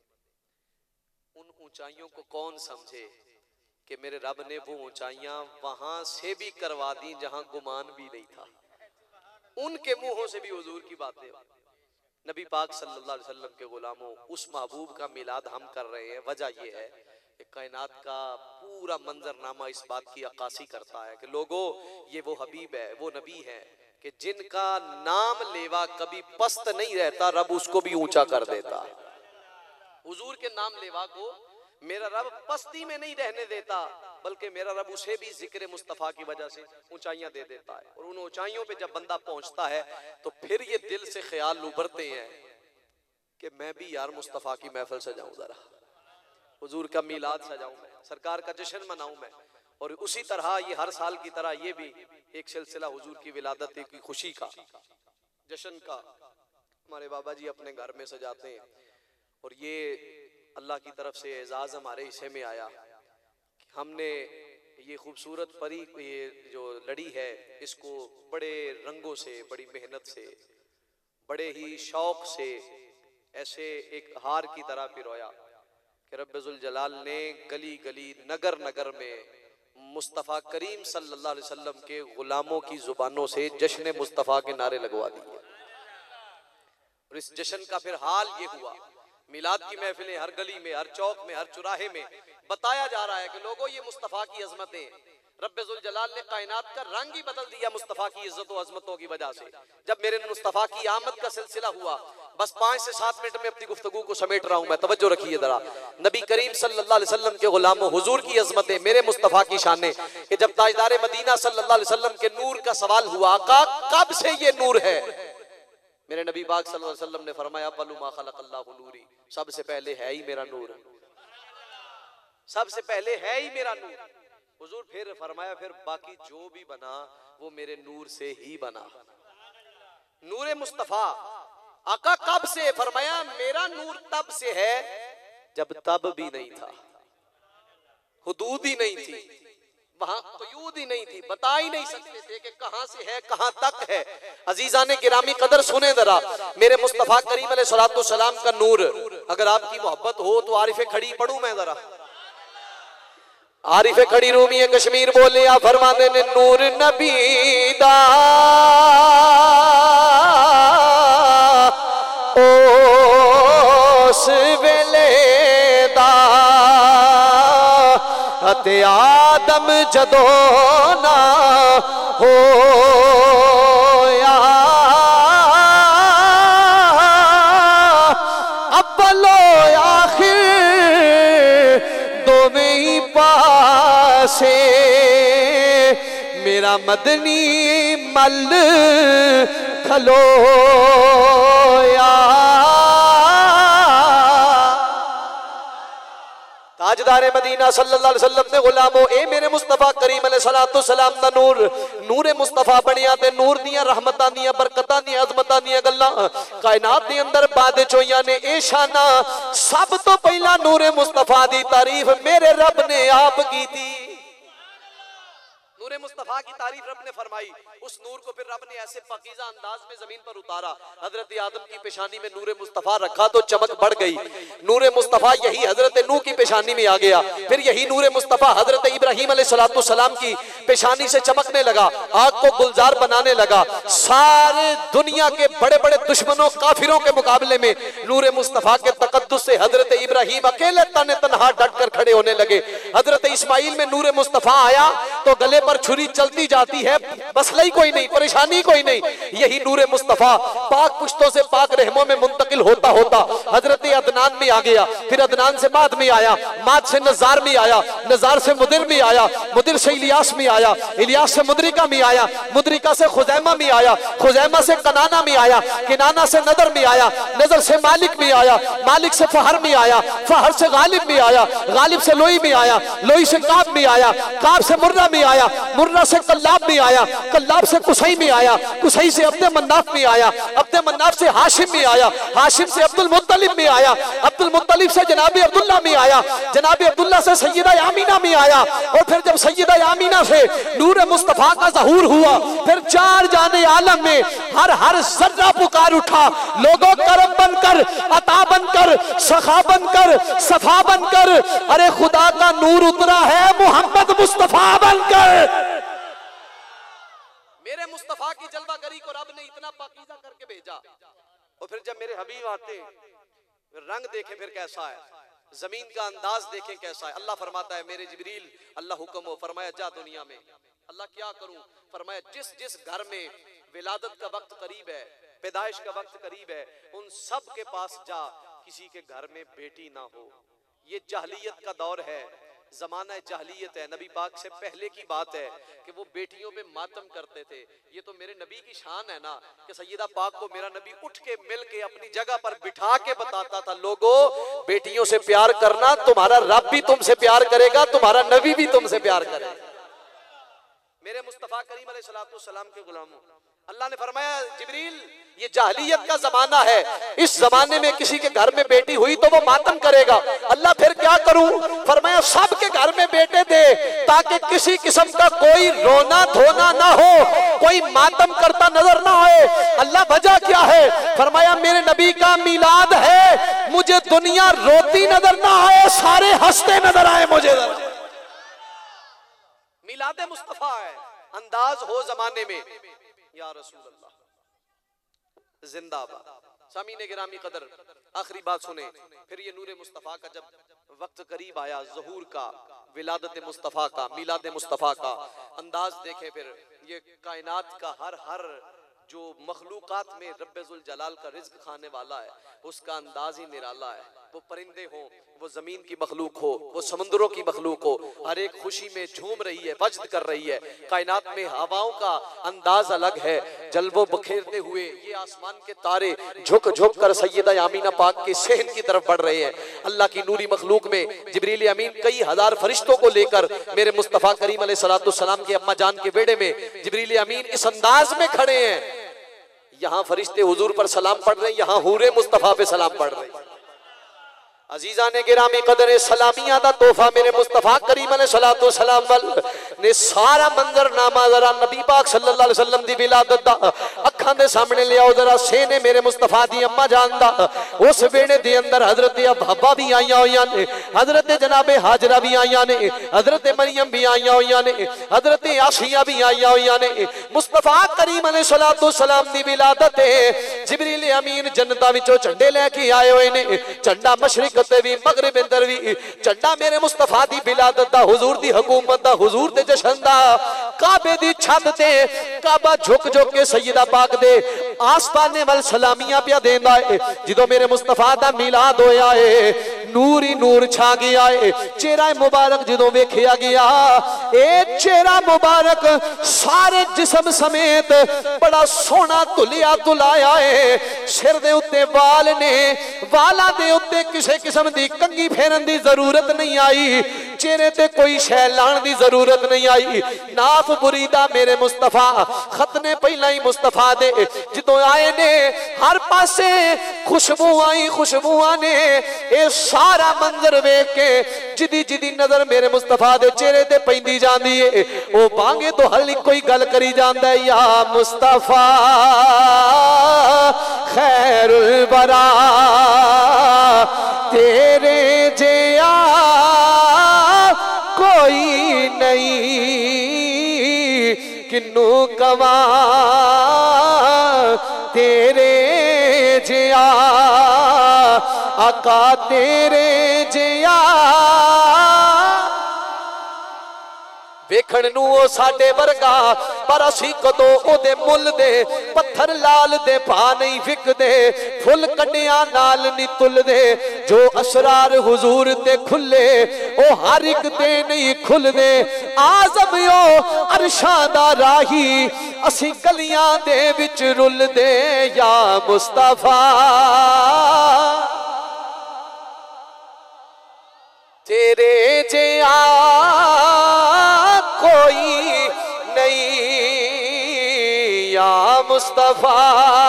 उन ऊंचाइयों को कौन समझे कि मेरे रब ने वो ऊंचाइयां वहां से भी करवा दी जहां गुमान भी नहीं था। उनके मुंहों से भी हुजूर की बातें। नबी पाक सल्लल्लाहु अलैहि वसल्लम के गुलामों, उस महबूब का मिलाद हम कर रहे हैं। वजह यह है कि कायनात का पूरा मंजरनामा इस बात की अक्कासी करता है कि लोगों, ये वो हबीब है, वो नबी है कि जिनका नाम लेवा कभी पस्त नहीं रहता, रब उसको भी ऊंचा कर देता है। हुजूर के नाम लेवा को मेरा रब पस्ती में नहीं रहने देता, बल्कि मेरा रब उसे भी जिक्र मुस्तफ़ा की वजह से ऊंचाइयां दे देता है। और उन ऊंचाइयों पे जब बंदा पहुंचता है तो फिर ये दिल से ख्याल उभरते हैं कि मैं भी यार मुस्तफ़ा की महफिल सजाऊं, जरा हुजूर का मीलाद सजाऊं, मैं सरकार का जश्न मनाऊं मैं। और उसी तरह ये हर साल की तरह ये भी एक सिलसिला हुजूर की विलादत की खुशी का, जश्न का हमारे बाबा जी अपने घर में सजाते हैं। और ये अल्लाह की तरफ से एजाज हमारे हिस्से में आया कि हमने ये खूबसूरत परी, ये जो लड़ी है, इसको बड़े रंगों से, बड़ी मेहनत से, बड़े ही शौक से ऐसे एक हार की तरह पिरोया कि रब्बुल जलाल ने गली गली, नगर नगर में मुस्तफ़ा करीम सल्लल्लाहु अलैहि वसल्लम के गुलामों की जुबानों से जश्न मुस्तफ़ा के नारे लगवा दिए। और इस जश्न का फिर हाल ये हुआ, मिलाद की महफिलें हर गली में, हर चौक में, हर चुराहे में बताया जा रहा है कि लोगों, ये मुस्तफ़ा की अजमतें, रब्बुल जलाल ने कायनात का रंग ही बदल दिया मुस्तफ़ा की इज्जत और अजमतों की वजह से। जब मेरे मुस्तफ़ा की आमद का सिलसिला हुआ, बस पांच से सात मिनट में अपनी गुफ्तगू को समेट रहा हूं मैं, तवज्जो रखिए जरा। नबी करीम सल्लल्लाहु अलैहि वसल्लम के गुलामों, हुजूर की अजमतें, मेरे मुस्तफ़ा की शानें, कि जब ताजदार मदीना सल्लल्लाहु अलैहि वसल्लम के नूर का सवाल हुआ, आका कब से ये नूर है, मेरे नबी पाक सल्लल्लाहु अलैहि वसल्लम ने फरमाया अव्वलु मा खलक़ल्लाहु नूरी, सबसे पहले है ही मेरा नूर, सबसे पहले है ही मेरा नूर। हुजूर फिर फरमाया फिर बाकी जो भी बना वो मेरे नूर से ही बना। नूरे मुस्तफा आका कब से? फरमाया मेरा नूर तब से है जब तब भी नहीं था, हुदूद ही नहीं थी, वहां कयूद ही नहीं थी, बता ही नहीं सकते थे कि कहां से है कहां तक है। अजीजा ने गिरामी कदर सुने जरा, मेरे मुस्तफा करीम अलैहिस्सलातु वस्सलाम का नूर, अगर आपकी मोहब्बत हो तो आरिफे खड़ी पढ़ूं मैं जरा। आरिफे खड़ी रूमी कश्मीर बोले आ फरमाने ने नूर नबी दा उस वेले दा अते आदम जदों ना होया अव्वलो आखिर दोवें ही पासे मेरा मदनी मल खलोया। ताजदारे मदीना सल्लल्लाहु अलैहि वसल्लम ने गुलामो ए मेरे मुस्तफा करीम अलैहिस्सलातु वस्सलाम दा नूर नूरे मुस्तफा बनिया ते नूर दियां रहमतां दियां बरकतां दियां अजमतां दियां गल्लां कायनात दे अंदर बाद चोइयां ने ए शाना सब तो पहला नूरे मुस्तफा दी तारीफ मेरे रब ने आप की थी। नूरे मुस्तफा की तारीफ रब ने फरमाई, उस नूर को फिर रब ने ऐसे पाकीज़ा अंदाज में जमीन पर उतारा, हजरत आदम की पेशानी में नूरे मुस्तफा रखा तो चमक बढ़ गई। नूरे मुस्तफा यही हजरत नूह की पेशानी में आ गया, फिर यही नूरे मुस्तफा हजरत इब्राहीम अलैहिस्सलातु वस्सलाम की पेशानी से चमकने लगा, आग को गुलजार बनाने लगा। सारे दुनिया के बड़े बड़े दुश्मनों काफिरों के मुकाबले में नूरे मुस्तफा के तकद्दुस से हजरत इब्राहीम अकेले तने तनहा डट कर खड़े होने लगे। हजरत इस्माइल में नूरे मुस्तफा आया तो गले पर छुरी चलती जाती है, मसला कोई नहीं, परेशानी कोई नहीं। यही नूरे मुस्तफा पाक पुश्तों से पाक रहमों में मुंतकिल होता होता हजरत अदनान में आ गया, फिर अदनान से माद में आया, माद से नजार में आया, नजार से मुदिर में आया, मुदिर से इलियास में आया, इलियास से मुदरिका में आया, मुदरिका से खुजैमा में आया, खुजैमा से कनाना में आया, किनाना से नदर में आया, नजर से मालिक में आया, मालिक से फहर में आया, फहर से गालिब में आया, गालिब से लोई में आया, लोई से काब में आया, काब से मुर्रा में आया, मुर्रा से कल्लाब में आया, कल्लाब से कुसई में आया, कुसई से अब्दे मन्नाफ में आया, अब्दे मन्नाफ से हाशिम में आया, हाशिम से अब्दुल मुत्तलिब में आया, अब्दुल मुत्तलिब से जनाबी अब्दुल्ला में आया, जनाबी अब्दुल्ला से सैयदा आमीना में आया, और फिर जब सैयदा आमीना से नूर मुस्तफा का ज़हूर हुआ, फिर चार जाने आलम में हर हर जर्रा पुकार उठा, लोगों करम बनकर, अता बनकर, सखा बनकर, सफा बनकर, अरे खुदा का नूर उतरा है मोहम्मद मुस्तफा बनकर। मेरे मुस्तफा की जलवागरी को रब ने इतना पाकीज़ा करके भेजा, और फिर जब मेरे हबीब आते रंग देखे फिर कैसा है, जमीन का अंदाज देखे कैसा है। अल्लाह फरमाता है मेरे जिब्रील, अल्लाह हुक्म हो, फरमाया जा दुनिया में। अल्लाह क्या करूं? फरमाया जिस जिस घर में विलादत का वक्त करीब है, पैदाइश का वक्त करीब है, उन सब के पास जा, किसी के घर में बेटी ना हो। ये जाहलियत का दौर है, जमाना जाहलियत है, नबी पाक से पहले की बात है कि वो बेटियों पे मातम करते थे। ये तो मेरे नबी की शान है ना कि सैयदा पाक को मेरा नबी उठ के मिल के अपनी जगह पर बिठा के बताता था, लोगों बेटियों से प्यार करना, तुम्हारा रब भी तुमसे प्यार करेगा, तुम्हारा नबी भी तुमसे प्यार करेगा। मेरे मुस्तफा करीम अलैहिस्सलातु वस्सलाम के गुलामों, अल्लाह ने फरमाया जिब्रील ये जाहलियत का जमाना है, इस जमाने में किसी के घर में बेटी हुई तो वो मातम करेगा। अल्लाह फिर क्या करूं? फरमाया सबके घर में बेटे दे, ताकि किसी किस्म का कोई रोना धोना ना हो, कोई मातम करता नजर ना आए। अल्लाह वजह क्या है? फरमाया मेरे नबी का मिलाद है, मुझे दुनिया रोती नजर ना आए, सारे हंसते नजर आए मुझे। मिलाद मुस्तफा है, अंदाज हो जमाने में, या रसूल अल्लाह जिंदाबाद। सामीने गिरामी कदर, आखिरी बात सुने, फिर ये नूरे मुस्तफा का जब वक्त करीब आया, ज़हूर का, विलादत मुस्तफा का, मिलाद मुस्तफा का अंदाज देखे, फिर ये कायनात का हर हर जो मखलूकात में रब्बे जुल जलाल का रिज्क खाने वाला है, उसका अंदाज ही निराला है। वो परिंदे हो, वो जमीन की मखलूक हो, वो समुद्रों की मखलूक हो, हर एक खुशी में झूम रही है, वजद कर रही है। कायनात में हवाओं का अंदाज अलग है, जलवो बखेरते हुए ये आसमान के तारे झुक झुक कर सैयदा आमीना पाक के सहन की तरफ बढ़ रहे हैं। अल्लाह की नूरी मखलूक में जिब्रील अमीन कई हजार फरिश्तों को लेकर मेरे मुस्तफा करीम अलैहिस्सलातु वस्सलाम के अम्मा जान के बेड़े में जिब्रील अमीन इस अंदाज में खड़े हैं। यहाँ फरिश्ते हुजूर पर सलाम पढ़ रहे, यहाँ हूरे मुस्तफ़ा पे सलाम पढ़ रहे। अजीजा ने गिरामी कदर सलामिया दा तोहफा मेरे मुस्तफ़ा करीम अलैहिस्सलातु वस्सलाम वल ने सारा मंजरनामा जरा नबी पाक सल्लल्लाहु अलैहि वसल्लम दी विलादत दा अखां दे सामने ले आओ जरा। सेने मेरे मुस्तफ़ा दी अम्मा जान दा उस वेड़े दे अंदर हजरत अबा भी आईयां होईयां ने, हजरत जनाबे हाजरा भी आईयां ने, हजरत मरियम भी आईयां होईयां ने, हजरत आसिया भी आईयां होईयां ने। मुस्तफ़ा करीम अलैहिस्सलातु वस्सलाम दी विलादत जिबरील अमीन जन्नतां विचों झंडे लेके आए हुए ने। झंडा मशरिक ते भी मगरिब अंदर भी झंडा मेरे मुस्तफ़ा दी विलादत दा, हुजूर दी हुकूमत दा, हुजूर दे जश्न दा। काबे दी छत ते काबा झुक झुक के सैयदा पाक दे आसपाने वल सलामियां पिया देंदा है। जदों मेरे मुस्तफ़ा दा मिलाद होया है नूर ही नूर छा गया है। चेहरा मुबारक जदों वेखिया गया ए चेहरा मुबारक सारे जिस्म समेत बड़ा सोहना धुलिया धुलाया है। सिर दे उत्ते वाल ने, वालां दे उत्ते किसे किस्म दी कंगी फेरन दी जरूरत नहीं आई, चेहरे ते कोई शै लाण दी जरूरत नहीं आई। नाफ बुरीदा मेरे मुस्तफ़ा खतने पहला ही मुस्तफ़ा दे जदों आए ने हर पासे खुशबू आई खुशबुआ ने। ए सारा मंजर वेख के जिदी जिदी नजर मेरे मुस्तफ़ा दे चेहरे ते पैंदी जांदी है ओ बांगे तो हल कोई गल करी जांदा है, या मुस्तफ़ा खैरुल बरा तेरे जिया कोई नहीं, किन्नू कवा तेरे जिया आका तेरे जिया। वेखण नू ओ साडे वर्गा पर असी कदों ओदे मुल दे पत्थर लाल दे भा नहीं विकदे, फुल कन्या नाल नहीं तुलदे। जो असरार हुजूर ते खुले ओ हर एक दे नहीं खुलदे। आज़म ओ अरशां दा राही असी गलियां दे विच रुलदे, या मुस्तफ़ा तेरे जिया कोई नहीं, या मुस्तफ़ा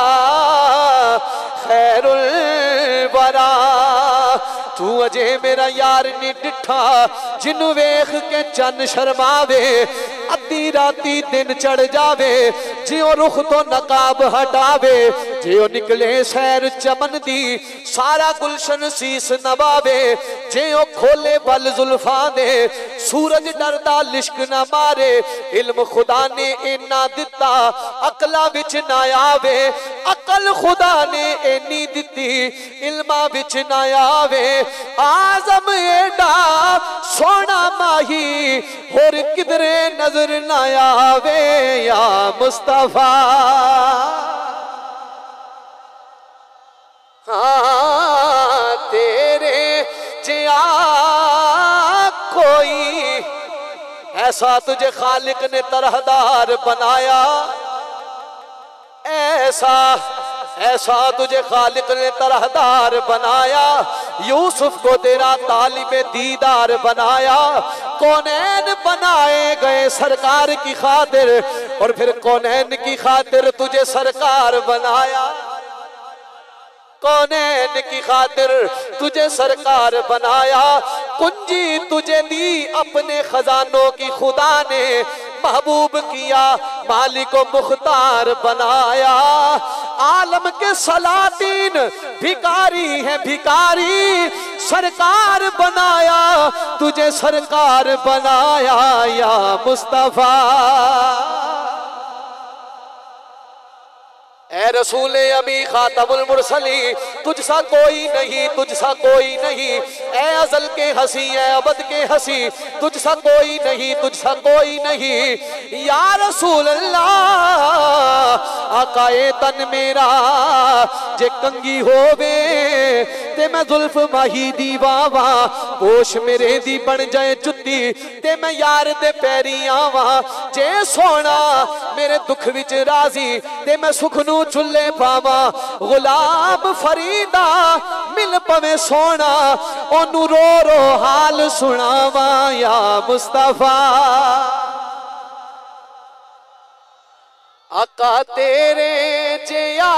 खैरुल वरा। तू अजे मेरा यार नहीं डिठा जिन्नू वेख के चन शर्मावे, अद्धी राती दिन चढ़ जावे जियो रुख तो नकाब हटावे। जियो निकले सैर चमन दी सारा गुलशन शीस नवावे, जियो खोले बल जुल्फा दे सूरज डरदा लिश्क न मारे। इल्म खुदा ने इन्ना दिता अकला विच ना आवे, अकल खुदा ने इन्नी दिती इल्मा विच ना आवे। आज़म एडा सोना माही होर किधरे नजर ना आवे, या मुस्तफ़ा हाँ तेरे जिया कोई। ऐसा तुझे खालिक ने तरहदार बनाया, ऐसा ऐसा तुझे खालिक ने तरहदार बनाया। यूसुफ को तेरा तालिबे दीदार बनाया। कौनैन बनाए गए सरकार की खातिर और फिर कौनैन की खातिर तुझे सरकार बनाया। कौनैन की खातिर तुझे सरकार बनाया। कुंजी तुझे दी अपने खजानों की खुदा ने, महबूब किया मालिक मुख्तार बनाया। आलम के सलातीन भिकारी है भिकारी, सरकार बनाया तुझे सरकार बनाया, या मुस्तफ़ा। ए रसूले अमी खातमुल मुरसली तुझसा कोई नहीं, तुझसा कोई नहीं। ए अजल के हसी ए अबद के हसी तुझसा कोई नहीं, तुझसा कोई नहीं। या रसूल अल्लाह आकाए तन मेरा जे कंगी होवे ते मैं जुल्फ माही दी वावा, पोश मेरे दी बन जाए जुत्ती ते मैं यार दे पैरी आवा। जे सोना मेरे दुख विच राजी ते मैं सुख नू चुल्ले पावा। गुलाम फरीदा मिल पवे सोना ओनू रो रो हाल सुनावा, या मुस्तफ़ा। आका तेरे जिया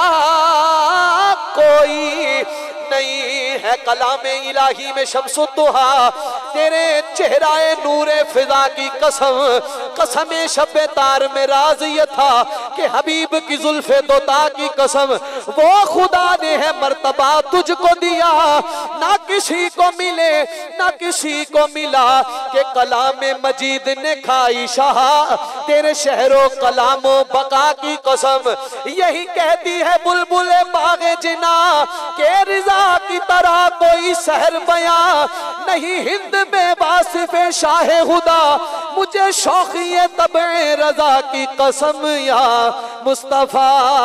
कोई नहीं है, कलामे इलाही में शम्सु दुहा, तेरे चेहराए नूरे फिजा की कसम, कसमे शब्बे तार में राज ये था कि हबीब की जुल्फे दोता की कसम, वो खुदा ने है मर्तबा तुझको दिया, ना किसी को मिले ना किसी को मिला, कि कलामे मजीद ने खाई शाह, तेरे शहरों कलामो बका की कसम। यही कहती है बुलबुले बागे जिना के रिजा की तरह कोई सहर बयां नहीं, हिंद में वासिफे शाहे खुदा, मुझे शौकिए तबे रजा की कसम या मुस्तफा।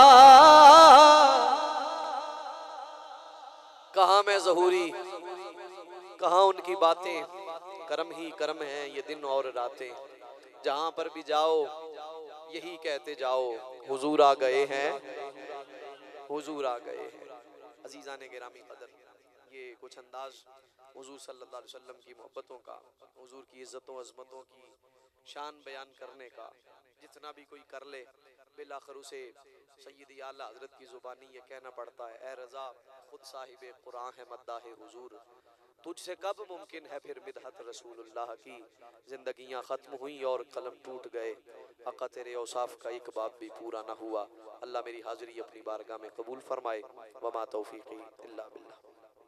कहाँ मैं ज़हूरी, कहाँ उनकी बातें, करम ही करम है ये दिन और रातें, जहां पर भी जाओ यही कहते जाओ, हुजूर आ गए हैं, हुजूर आ गए हैं। अजीज़ान गिरामी कदर, ये कुछ अंदाज हुजूर सल्लल्लाहु अलैहि वसल्लम की मोहब्बतों का, हुजूर की इज़्ज़तों अज़मतों की शान बयान करने का, जितना भी कोई कर ले बिलाखिर उसे सय्यदी आला हज़रत की ज़ुबानी ये कहना पड़ता है, ए रज़ा खुद साहिब कुरान है मद्दाह हुजूर, तुझसे कब मुमकिन है फिर मिदहत रसूलुल्लाह की। जिंदगियां खत्म हुई और कलम टूट गए, आका तेरे औसाफ का एक बाब भी पूरा ना हुआ। अल्लाह मेरी हाजिरी अपनी बारगाह में कबूल फरमाए। वमा तौफीकी इल्ला बिल्लाह।